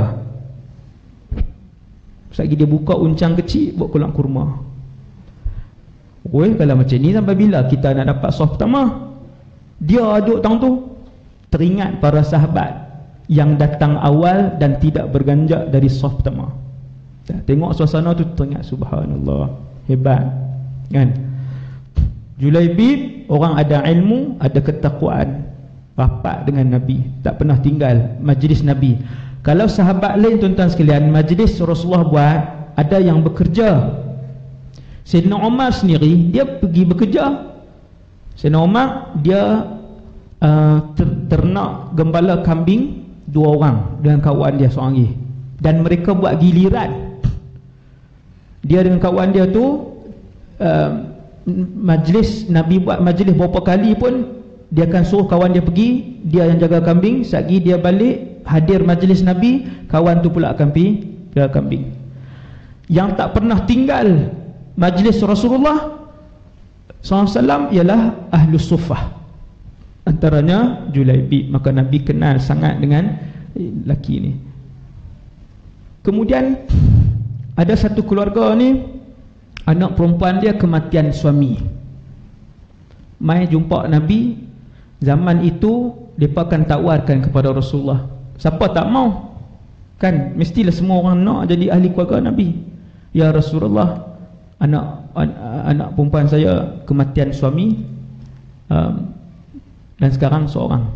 Sagi dia buka uncang kecil, buat kolam kurma. Oi, kalau macam ni sampai bila kita nak dapat saf pertama? Dia duduk tang tu, teringat para sahabat yang datang awal dan tidak berganjak dari saf pertama. Tengok suasana tu teringat, subhanallah, hebat kan. Julaibib orang ada ilmu, ada ketakwaan, rapat dengan Nabi, tak pernah tinggal majlis Nabi. Kalau sahabat lain tuan-tuan sekalian, majlis Rasulullah buat, ada yang bekerja. Sayyidina Umar sendiri dia pergi bekerja. Sayyidina Umar dia uh, ter ternak gembala kambing dua orang dengan kawan dia seorang lagi, dan mereka buat giliran. Dia dengan kawan dia tu uh, majlis Nabi buat majlis berapa kali pun dia akan suruh kawan dia pergi, dia yang jaga kambing. Sagi dia balik hadir majlis Nabi, kawan tu pula akan pergi jaga kambing. Yang tak pernah tinggal majlis Rasulullah sallallahu alaihi wasallam ialah Ahlus Suffah, antaranya Julaibib. Maka Nabi kenal sangat dengan lelaki ni. Kemudian ada satu keluarga ni, anak perempuan dia kematian suami, mai jumpa Nabi. Zaman itu mereka akan tawarkan kepada Rasulullah. Siapa tak mau? Kan mestilah semua orang nak jadi ahli keluarga Nabi. Ya Rasulullah, anak an, anak perempuan saya kematian suami, um, dan sekarang seorang.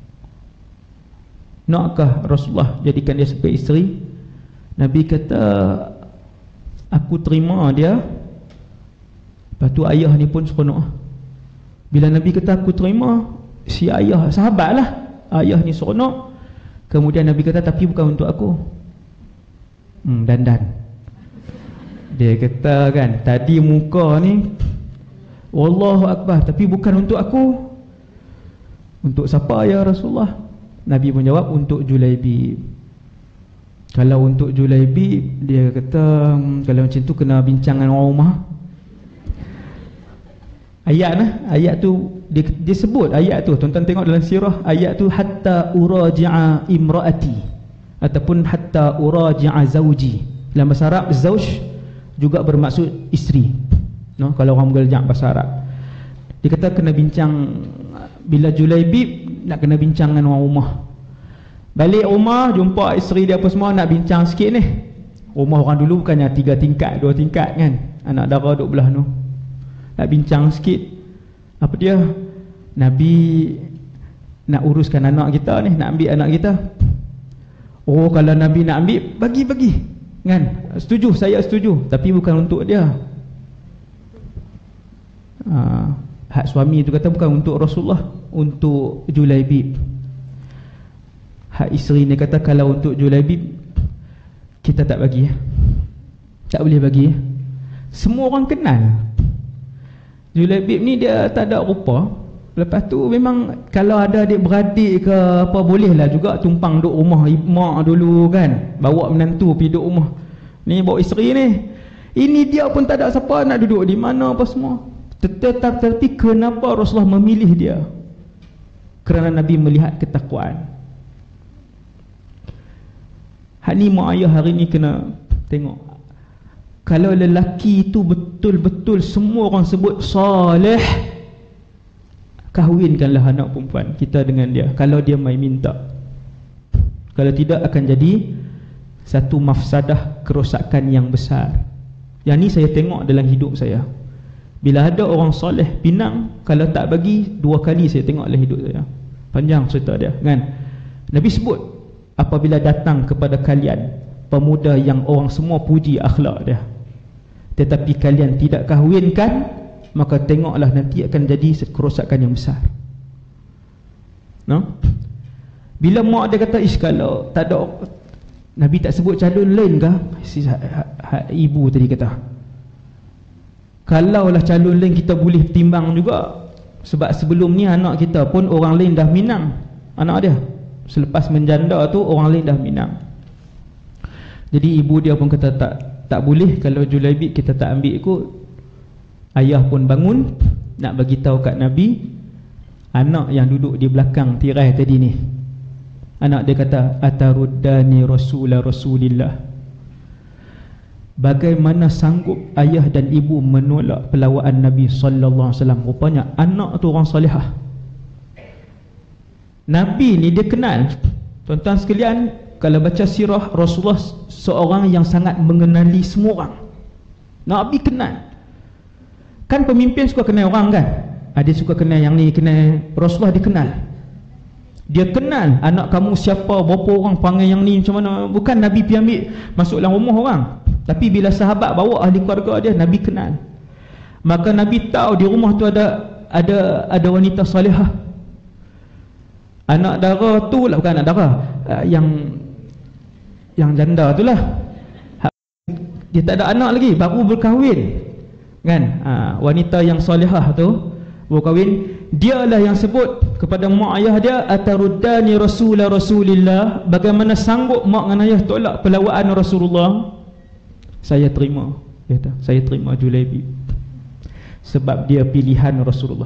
Nakkah Rasulullah jadikan dia sebagai isteri? Nabi kata, aku terima dia. Lepas tu ayah ni pun seronok. Bila Nabi kata aku terima, si ayah, sahabat lah, ayah ni seronok. Kemudian Nabi kata, tapi bukan untuk aku. Hmm, dandan. Dia kata kan, tadi muka ni Wallahu Akbar, tapi bukan untuk aku. Untuk siapa ya Rasulullah? Nabi pun jawab, untuk Julaibib. Kalau untuk Julaibib, dia kata, kalau macam tu kena bincang dengan orang rumah. Ayat lah, ayat tu dia, dia sebut ayat tu, tuan-tuan tengok dalam sirah, ayat tu hatta uraji'a imraati ataupun hatta uraji'a zawji. Dalam bahasa Arab zawj juga bermaksud isteri, no? Kalau orang mengerjak bahasa Arab, dia kata kena bincang. Bila Julaibib nak kena bincang dengan orang rumah. Balik rumah jumpa isteri dia apa semua, nak bincang sikit ni. Rumah orang dulu bukannya tiga tingkat, dua tingkat kan, anak dara duduk belah tu. Nak bincang sikit. Apa dia? Nabi nak uruskan anak kita ni, nak ambil anak kita. Oh, kalau Nabi nak ambil, bagi-bagi kan? Setuju, saya setuju, tapi bukan untuk dia. ha, Hak suami tu kata bukan untuk Rasulullah, untuk Julaibib. Hak isteri ni kata kalau untuk Julaibib kita tak bagi, tak boleh bagi. Semua orang kenal Julaibib ni, dia tak ada rupa. Lepas tu memang kalau ada adik-beradik ke apa, bolehlah juga tumpang duduk rumah mak dulu kan, bawa menantu pergi duduk rumah. Ni bawa isteri ni, ini dia pun tak ada siapa nak duduk di mana apa semua. Tetapi kenapa Rasulullah memilih dia? Kerana Nabi melihat ketakwaan. Hak ni mak ayah hari ni kena tengok. Kalau lelaki itu betul-betul semua orang sebut soleh, kahwinkanlah anak perempuan kita dengan dia. Kalau dia mai minta, Kalau tidak akan jadi satu mafsadah, kerosakan yang besar. Yang ni saya tengok dalam hidup saya. Bila ada orang soleh pinang, kalau tak bagi, dua kali saya tengok dalam hidup saya. Panjang cerita dia kan. Nabi sebut, apabila datang kepada kalian pemuda yang orang semua puji akhlak dia, tetapi kalian tidak kahwinkan, maka tengoklah nanti akan jadi kerosakan yang besar. No? Bila mak dia kata, ish kalau tak ada, Nabi tak sebut calon lain kah? Si ha, ha, ha, ibu tadi kata, kalaulah calon lain kita boleh timbang juga. Sebab sebelum ni anak kita pun orang lain dah minang anak dia. Selepas menjanda tu orang lain dah minang. Jadi ibu dia pun kata tak tak boleh kalau Julaibib kita tak ambil ikut. Ayah pun bangun nak bagi tahu kat Nabi, anak yang duduk di belakang tirai tadi ni, anak dia kata, ataruddani rasula rasulillah, bagaimana sanggup ayah dan ibu menolak pelawaan Nabi sallallahu alaihi wasallam. Rupanya anak tu orang salihah. Nabi ni dia kenal, tuan-tuan sekalian, kalau baca sirah Rasulullah, seorang yang sangat mengenali semua orang. Nabi kenal. Kan pemimpin suka kenal orang kan? Ada suka kenal yang ni, kenal. Rasulullah dia kenal. Dia kenal anak kamu siapa, berapa orang panggil yang ni macam mana. Bukan Nabi pergi ambil masuk dalam rumah orang, tapi bila sahabat bawa ahli keluarga dia, Nabi kenal. Maka Nabi tahu di rumah tu ada ada ada wanita salihah. Anak dara tu lah, bukan anak dara, uh, yang yang janda tu lah. Dia tak ada anak lagi, baru berkahwin kan. Uh, wanita yang salihah tu berkahwin. Dialah yang sebut kepada mak ayah dia, ataruddani rasula rasulillah, bagaimana sanggup mak dan ayah tolak pelawaan Rasulullah. Saya terima, dia kata, saya terima Julaibib sebab dia pilihan Rasulullah.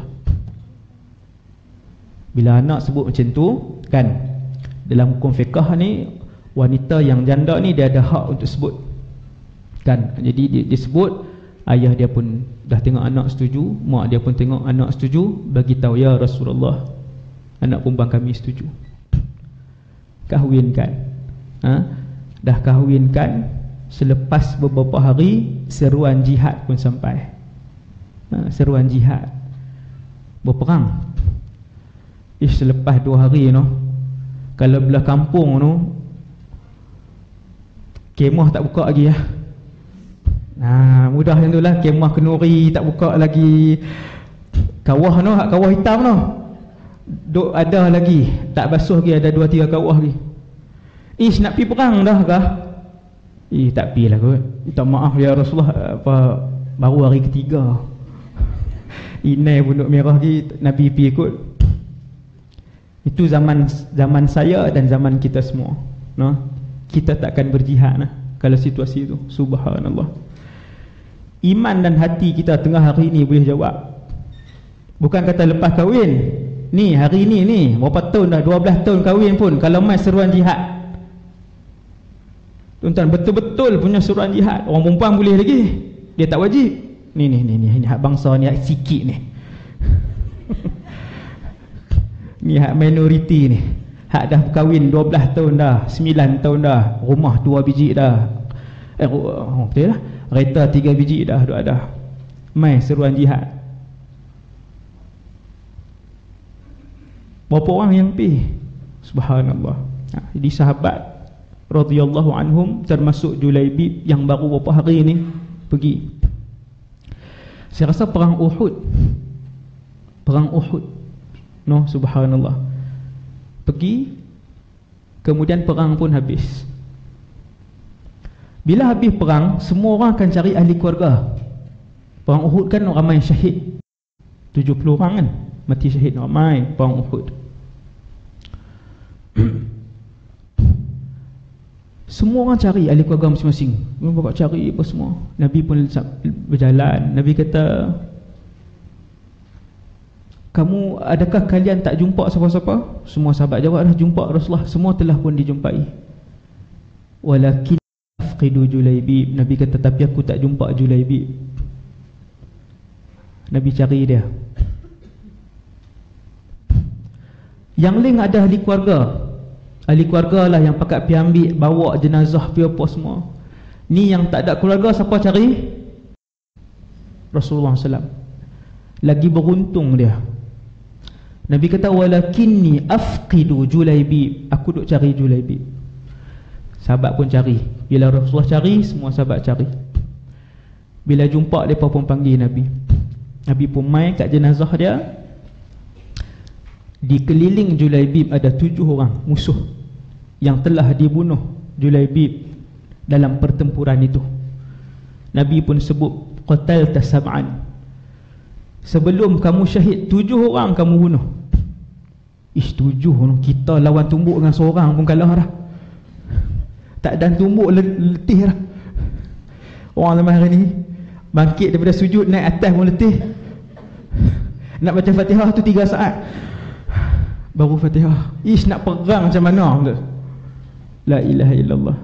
Bila anak sebut macam tu kan, dalam hukum fiqah ni, wanita yang janda ni dia ada hak untuk sebut kan. Jadi dia, dia sebut, ayah dia pun dah tengok anak setuju, mak dia pun tengok anak setuju, bagi tahu, ya Rasulullah, anak perempuan kami setuju, kahwinkan. Ha? Dah kahwinkan, selepas beberapa hari seruan jihad pun sampai. Ha, seruan jihad, berperang. Ish, selepas dua hari no, kalau belah kampung no, kemah tak buka lagi ya. Nah, mudah yang tu lah, kemah kenuri tak buka lagi. Kawah no, kawah hitam no, duk ada lagi, tak basuh lagi, ada dua tiga kawah lagi. Ish, nak pergi perang dah kah? Eh, tak pergi lah kot. Minta maaf ya Rasulullah, apa, baru hari ketiga. Inai pun duk merah lagi, Nabi pergi ikut. Itu zaman zaman saya dan zaman kita semua no? Kita takkan berjihad nah, kalau situasi itu. Subhanallah. Iman dan hati kita tengah hari ini boleh jawab. Bukan kata lepas kahwin, ni hari ini ni berapa tahun dah, dua belas tahun kahwin pun, kalau mai seruan jihad, tuan-tuan, betul-betul punya seruan jihad, orang perempuan boleh lagi, dia tak wajib. Ni ni ni ni, ni hak bangsa ni, hak sikit ni. Ni hak minoriti ni, hak dah kahwin dua belas tahun dah, sembilan tahun dah, rumah dua biji dah, eh oh, betul lah, kereta tiga biji dah, dah ada. Mai seruan jihad, berapa orang yang pergi? Subhanallah. Ha, jadi sahabat radhiyallahu anhum, termasuk Julaibib yang baru beberapa hari ni pergi. Saya rasa perang Uhud, perang Uhud no, subhanallah, pergi, kemudian perang pun habis. Bila habis perang, semua orang akan cari ahli keluarga. Perang Uhud kan ramai syahid, tujuh puluh orang kan mati syahid, ramai perang Uhud. Semua orang cari ahli keluarga masing-masing, mereka cari apa semua. Nabi pun berjalan. Nabi kata, kamu, adakah kalian tak jumpa siapa-siapa? Semua sahabat jawab, dah jumpa Rasulullah, semua telah pun dijumpai. Walakin afqidu Julaibib, Nabi kata, tapi aku tak jumpa Julaibib. Nabi cari dia. Yang lain ada ahli keluarga, ahli keluarga lah yang pakat pergi ambil, bawa jenazah pergi apa semua. Ni yang tak ada keluarga, siapa cari? Rasulullah sallallahu alaihi wasallam. Lagi beruntung dia. Nabi kata walakinni afqidu Julaibib, aku duk cari Julaibib. Sahabat pun cari. Bila Rasulullah cari, semua sahabat cari. Bila jumpa, mereka pun panggil Nabi. Nabi pun main kat jenazah dia. Di keliling Julaibib ada tujuh orang musuh yang telah dibunuh Julaibib dalam pertempuran itu. Nabi pun sebut qatalta sab'an, sebelum kamu syahid tujuh orang kamu bunuh. Ish, tujuh, kita lawan tumbuk dengan seorang pun kalah dah. Tak ada tumbuk letih dah. Orang zaman hari ni bangkit daripada sujud naik atas pun letih. Nak baca Fatihah tu tiga saat baru Fatihah. Ish, nak perang macam mana tu? La ilaha illallah.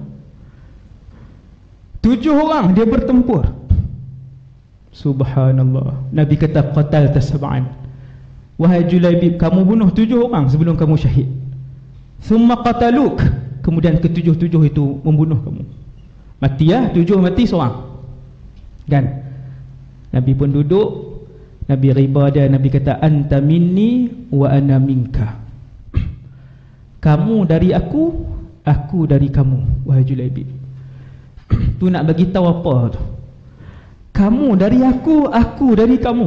Tujuh orang dia bertempur. Subhanallah. Nabi kata qatalta sab'an, wahai Julaibib, kamu bunuh tujuh orang sebelum kamu syahid. Thumma qataluk, kemudian ketujuh-tujuh itu membunuh kamu. Mati ya, tujuh mati seorang. Kan? Nabi pun duduk, Nabi riba dia, Nabi kata anta minni wa ana minka. Kamu dari aku, aku dari kamu, wahai Julaibib. Tu nak bagi tahu apa tu? Kamu dari aku, aku dari kamu.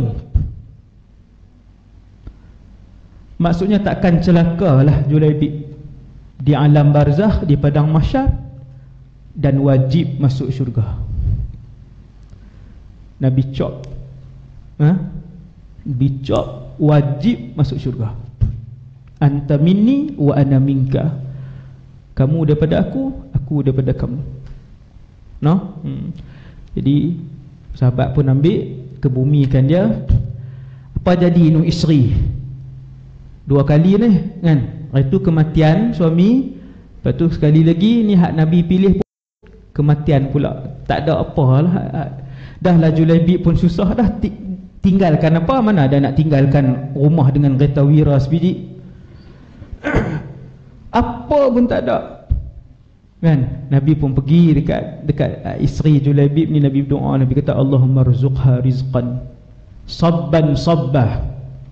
Maksudnya takkan celakalah Julaibib di alam barzakh, di padang mahsyar, dan wajib masuk syurga. Nabi cop, ha? Dicop, wajib masuk syurga. Anta minni wa ana minka. Kamu daripada aku, aku daripada kamu. No? Hmm. Jadi sahabat pun ambil, kebumikan dia. Apa jadi nu isteri? Dua kali ni kan. Itu kematian suami. Lepas tu sekali lagi ni hak Nabi pilih pun kematian pula. Tak ada apalah. Dah lah Julaibib pun susah dah. Tinggalkan apa? Mana ada nak tinggalkan rumah dengan kereta wira sebiji. Apa pun tak ada. Kan? Nabi pun pergi dekat dekat uh, isteri Julaibib ni. Nabi berdoa, Nabi kata Allahumma rzuqha rizqan sabban sabbah.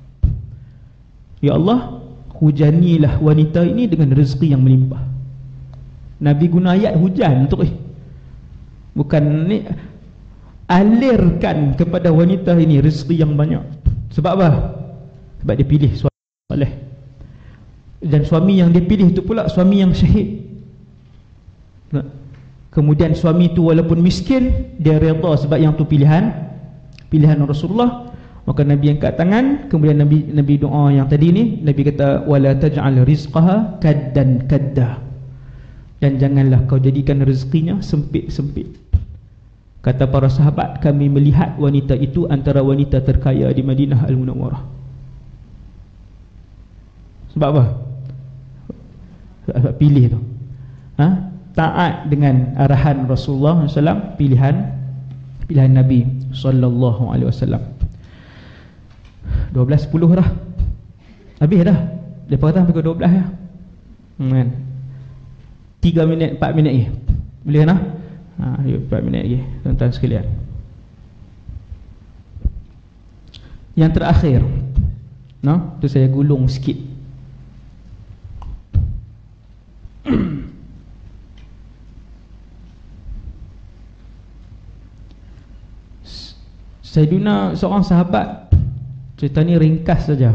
Ya Allah, hujanilah wanita ini dengan rezeki yang melimpah. Nabi guna ayat hujan untuk eh. Bukan ni, alirkan kepada wanita ini rezeki yang banyak. Sebab apa? Sebab dia pilih suami soleh. Dan suami yang dia pilih itu pula suami yang syahid. Kemudian suami itu walaupun miskin, dia redha sebab yang tu pilihan pilihan Rasulullah. Maka Nabi angkat tangan, kemudian Nabi Nabi doa yang tadi ni, Nabi kata wala taj'al rizqaha kaddan kadda. Dan janganlah kau jadikan rezekinya sempit-sempit. Kata para sahabat, kami melihat wanita itu antara wanita terkaya di Madinah Al-Munawwarah. Sebab apa? Sebab pilih tu. Ha? Taat dengan arahan Rasulullah sallallahu alaihi wasallam, pilihan pilihan Nabi sallallahu alaihi wasallam. dua belas sepuluh dah. Habis dah. Depa kata sampai dua belas ya. Hmm, kan. tiga minit empat minit lagi. Boleh kan? Ha, empat minit lagi, tuan-tuan sekalian. Yang terakhir, no, tu saya gulung sikit. Sayyidina seorang sahabat, cerita ni ringkas saja.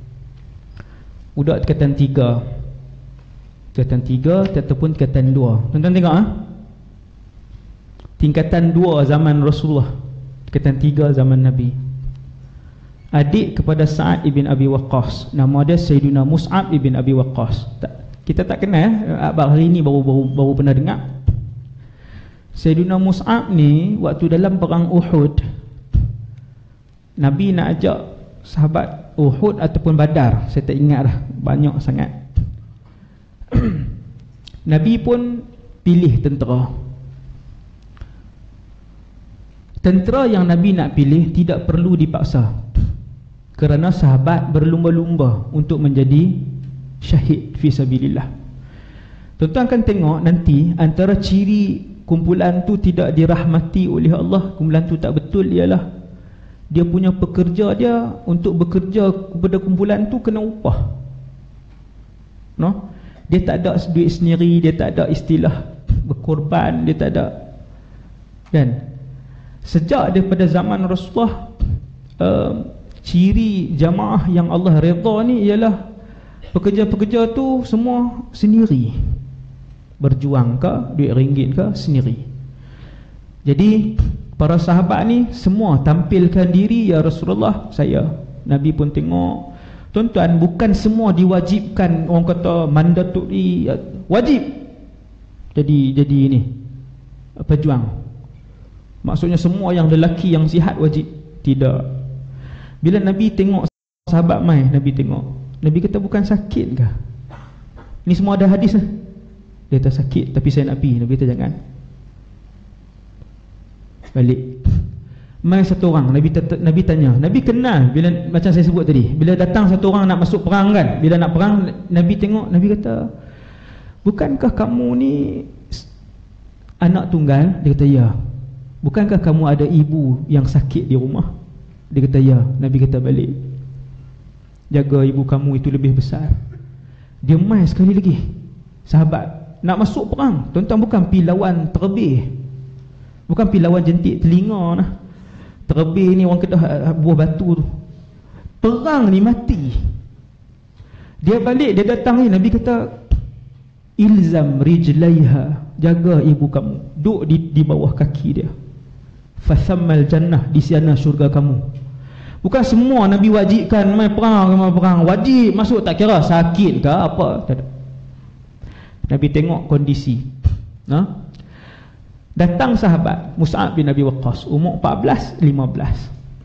Budak tingkatan tiga, tingkatan tiga ataupun tingkatan dua. Tuan-tuan tengok ah. Tingkatan dua zaman Rasulullah, tingkatan tiga zaman Nabi. Adik kepada Sa'ad ibn Abi Waqqas, nama dia Sayyidina Mus'ab ibn Abi Waqqas. Tak, kita tak kenal, abang hari ni baru baru baru pernah dengar. Sayyidina Mus'ab ni waktu dalam perang Uhud, Nabi nak ajak sahabat Uhud ataupun Badar, saya tak ingat dah, banyak sangat. Nabi pun pilih tentera. Tentera yang Nabi nak pilih tidak perlu dipaksa, kerana sahabat berlumba-lumba untuk menjadi syahid fi sabilillah. Tuan-tuan akan tengok nanti antara ciri kumpulan tu tidak dirahmati oleh Allah, kumpulan tu tak betul, ialah dia punya pekerja dia untuk bekerja kepada kumpulan tu kena upah. No? Dia tak ada duit sendiri, dia tak ada istilah berkorban, dia tak ada. Dan sejak daripada zaman Rasulullah, uh, ciri jamaah yang Allah redha ni ialah pekerja-pekerja tu semua sendiri, berjuang ke, duit ringgit ke, sendiri. Jadi para sahabat ni semua tampilkan diri, ya Rasulullah, saya. Nabi pun tengok. Tuan-tuan, bukan semua diwajibkan, orang kata mandatory, wajib jadi jadi ini pejuang. Maksudnya semua yang lelaki yang sihat wajib. Tidak. Bila Nabi tengok sahabat mai, Nabi tengok, Nabi kata, bukan sakit ke? Ini semua ada hadis lah. Dia kata sakit tapi saya nak pergi. Nabi kata jangan. Balik. Mai satu orang, Nabi Nabi tanya, Nabi kenal bila, macam saya sebut tadi, bila datang satu orang nak masuk perang kan, bila nak perang, Nabi tengok, Nabi kata, bukankah kamu ni anak tunggal? Dia kata ya. Bukankah kamu ada ibu yang sakit di rumah? Dia kata ya. Nabi kata balik, jaga ibu kamu, itu lebih besar. Dia mai sekali lagi. Sahabat nak masuk perang, tuan-tuan, bukan pi lawan terbih, bukan pi lawan jentik telinga nah. Terbih ni orang Kedah buah batu tu. Perang ni mati. Dia balik, dia datang ni, Nabi kata, ilzam rijlaiha, jaga ibu kamu, duduk di, di bawah kaki dia. Fathammal jannah, di sana syurga kamu. Bukan semua Nabi wajibkan mai perang, mai perang wajib masuk, tak kira sakit ke apa, tak ada. Nabi tengok kondisi. Nah, datang sahabat Mus'ab bin Abi Waqqas, umur empat belas lima belas.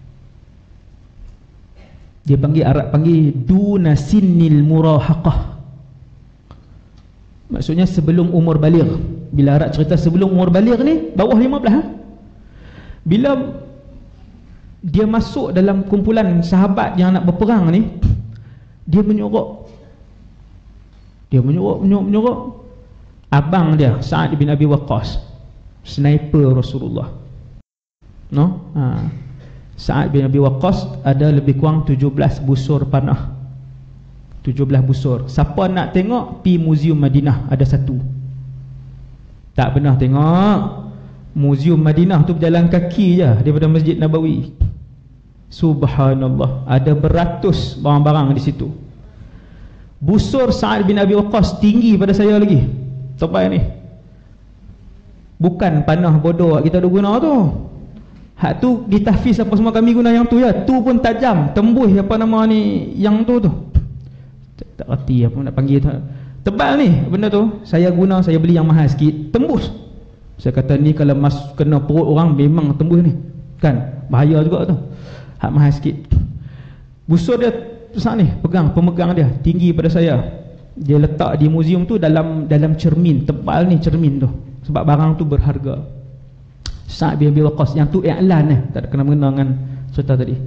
Dia panggil, Arab panggil duna sinnil murahaqah. Maksudnya sebelum umur baligh. Bila Arab cerita sebelum umur baligh ni, bawah lima belas ha? Bila dia masuk dalam kumpulan sahabat yang nak berperang ni, dia menyorok. Dia menyorok, menyorok, menyorok. Abang dia, Sa'ad bin Abi Waqqas, sniper Rasulullah. No? Ha. Sa'ad bin Abi Waqqas ada lebih kurang tujuh belas busur panah. tujuh belas busur. Siapa nak tengok, pi Muzium Madinah, ada satu. Tak pernah tengok. Muzium Madinah tu berjalan kaki je daripada Masjid Nabawi. Subhanallah, ada beratus barang-barang di situ. Busur Sa'ad bin Abi Waqqas tinggi pada saya lagi. Sampai ni. Bukan panah bodoh kita ada guna tu. Hak tu ditahfiz apa semua kami guna yang tu ya. Tu pun tajam, tembus apa nama ni yang tu tu. Tak, tak reti apa nak panggil tu. Tebal ni benda tu. Saya guna, saya beli yang mahal sikit, tembus. Saya kata ni kalau mas kena perut orang memang tembus ni. Kan? Bahaya juga tu. Hak mahal sikit. Busur dia besar ni, pegang, pemegang dia tinggi pada saya. Dia letak di muzium tu dalam dalam cermin, tebal ni cermin tu. Sebab barang tu berharga. Sa'ad bin Abi Waqqas, yang tu i'lan eh, tak ada kena-mengena dengan cerita tadi.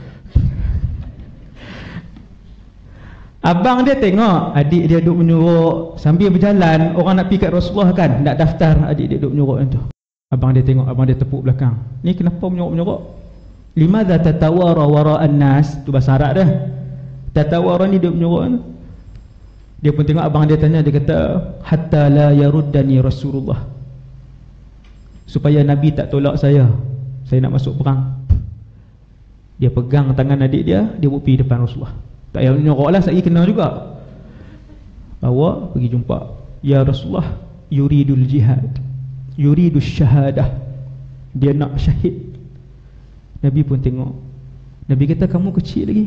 Abang dia tengok adik dia duduk menyuruk sambil berjalan, orang nak pergi kat Rasulullah kan, nak daftar, adik dia duduk menyuruk macam tu. Abang dia tengok, abang dia tepuk belakang. Ni kenapa menyuruk-menyuruk? Limadza tatawara wara'an nas, tu bahasa Arab dah. Tatawara ni duduk menyuruk. Dia pun tengok abang dia tanya, dia kata hatta la yaruddani Rasulullah, supaya Nabi tak tolak saya, saya nak masuk perang. Dia pegang tangan adik dia, dia buat pergi depan Rasulullah. Tak payah menyorok lah, saya kena juga. Bawa pergi jumpa, ya Rasulullah, yuridul jihad, yuridul syahadah, dia nak syahid. Nabi pun tengok. Nabi kata kamu kecil lagi,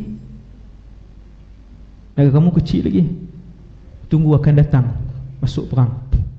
Nabi kamu kecil lagi, tunggu akan datang masuk perang.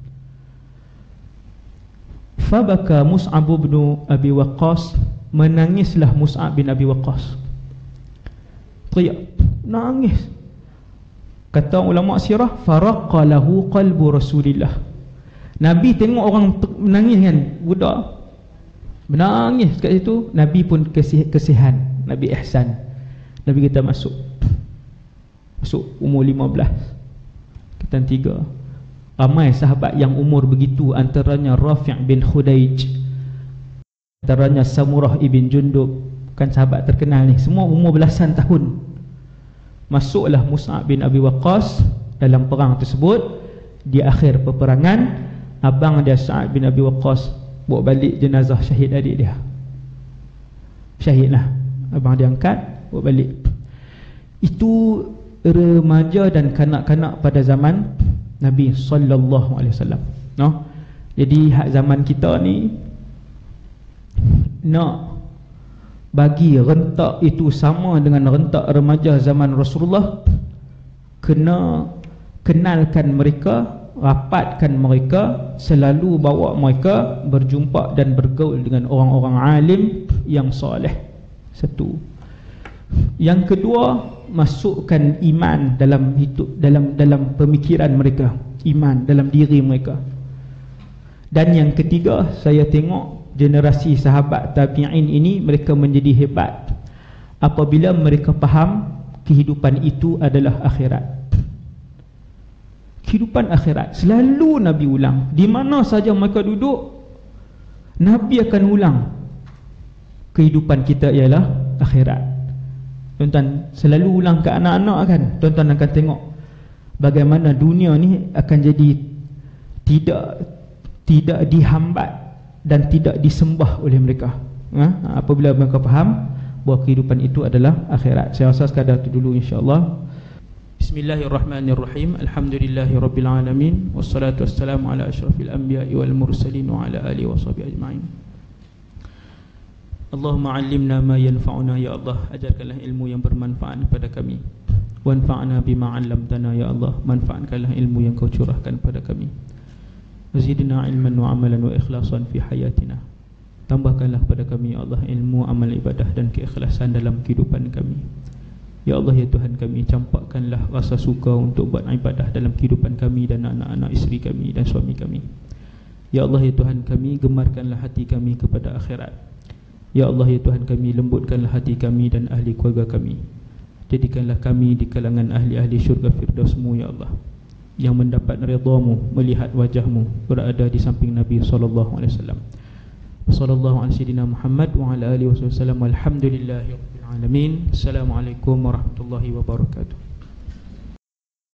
Fabaka Mus'ab bin Abi Waqqas, menangislah Mus'ab bin Abi Waqqas. Teriak, nangis. Kata ulama sirah, faraqqa lahu qalbu Rasulillah. Nabi tengok orang menangis kan, budak menangis kat situ, Nabi pun kesih, kesihan, Nabi ihsan. Nabi kita masuk. Masuk umur lima belas. Kita tiga. Ramai sahabat yang umur begitu, antaranya Rafi' bin Khudaij, antaranya Samurah ibn Jundub, kan sahabat terkenal ni, semua umur belasan tahun. Masuklah Mus'ab bin Abi Waqqas dalam perang tersebut. Di akhir peperangan, abang dia Sa'ad bin Abi Waqqas bawa balik jenazah syahid adik dia. Syahidlah, abang dia angkat, bawa balik. Itu remaja dan kanak-kanak pada zaman Nabi sallallahu alaihi wasallam, no? Jadi hak zaman kita ni nak bagi rentak itu sama dengan rentak remaja zaman Rasulullah, kena kenalkan mereka, rapatkan mereka, selalu bawa mereka berjumpa dan bergaul dengan orang-orang alim yang soleh. Satu. Yang kedua, masukkan iman dalam hidup, dalam dalam pemikiran mereka, iman dalam diri mereka. Dan yang ketiga, saya tengok generasi sahabat tabi'in ini, mereka menjadi hebat apabila mereka faham kehidupan itu adalah akhirat. Kehidupan akhirat selalu Nabi ulang. Di mana saja mereka duduk, Nabi akan ulang kehidupan kita ialah akhirat. Tuan-tuan selalu ulang ke anak-anak kan, tuan-tuan akan tengok bagaimana dunia ni akan jadi tidak tidak dihambat dan tidak disembah oleh mereka, ha? Apabila mereka faham bahawa kehidupan itu adalah akhirat. Saya rasa sekadar itu dulu, insya-Allah. Bismillahirrahmanirrahim. Alhamdulillahirabbil alamin, wassalatu wassalamu ala asyrafil anbiya'i wal mursalin wa ala alihi washabihi ajma'in. Allahumma 'allimna ma yanfa'una, ya Allah, ajarkanlah ilmu yang bermanfaat kepada kami. Wanfa'na bima 'allamtana, ya Allah, manfaatkanlah ilmu yang Kau curahkan pada kami. Wazidna ilman wa amalan wa ikhlasan fi hayatina. Tambahkanlah pada kami, ya Allah, ilmu, amal, ibadah dan keikhlasan dalam kehidupan kami. Ya Allah, ya Tuhan kami, campakkanlah rasa suka untuk buat ibadah dalam kehidupan kami dan anak-anak isteri kami dan suami kami. Ya Allah, ya Tuhan kami, gemarkanlah hati kami kepada akhirat. Ya Allah, ya Tuhan kami, lembutkanlah hati kami dan ahli keluarga kami. Jadikanlah kami di kalangan ahli-ahli syurga Firdaus-Mu, ya Allah, yang mendapat redha-Mu, melihat wajah-Mu, berada di samping Nabi sallallahu alaihi wasallam. Sallallahu alaihi sayyidina Muhammad wa ala alihi wasallam. Walhamdulillahirabbil alamin. Assalamualaikum warahmatullahi wabarakatuh.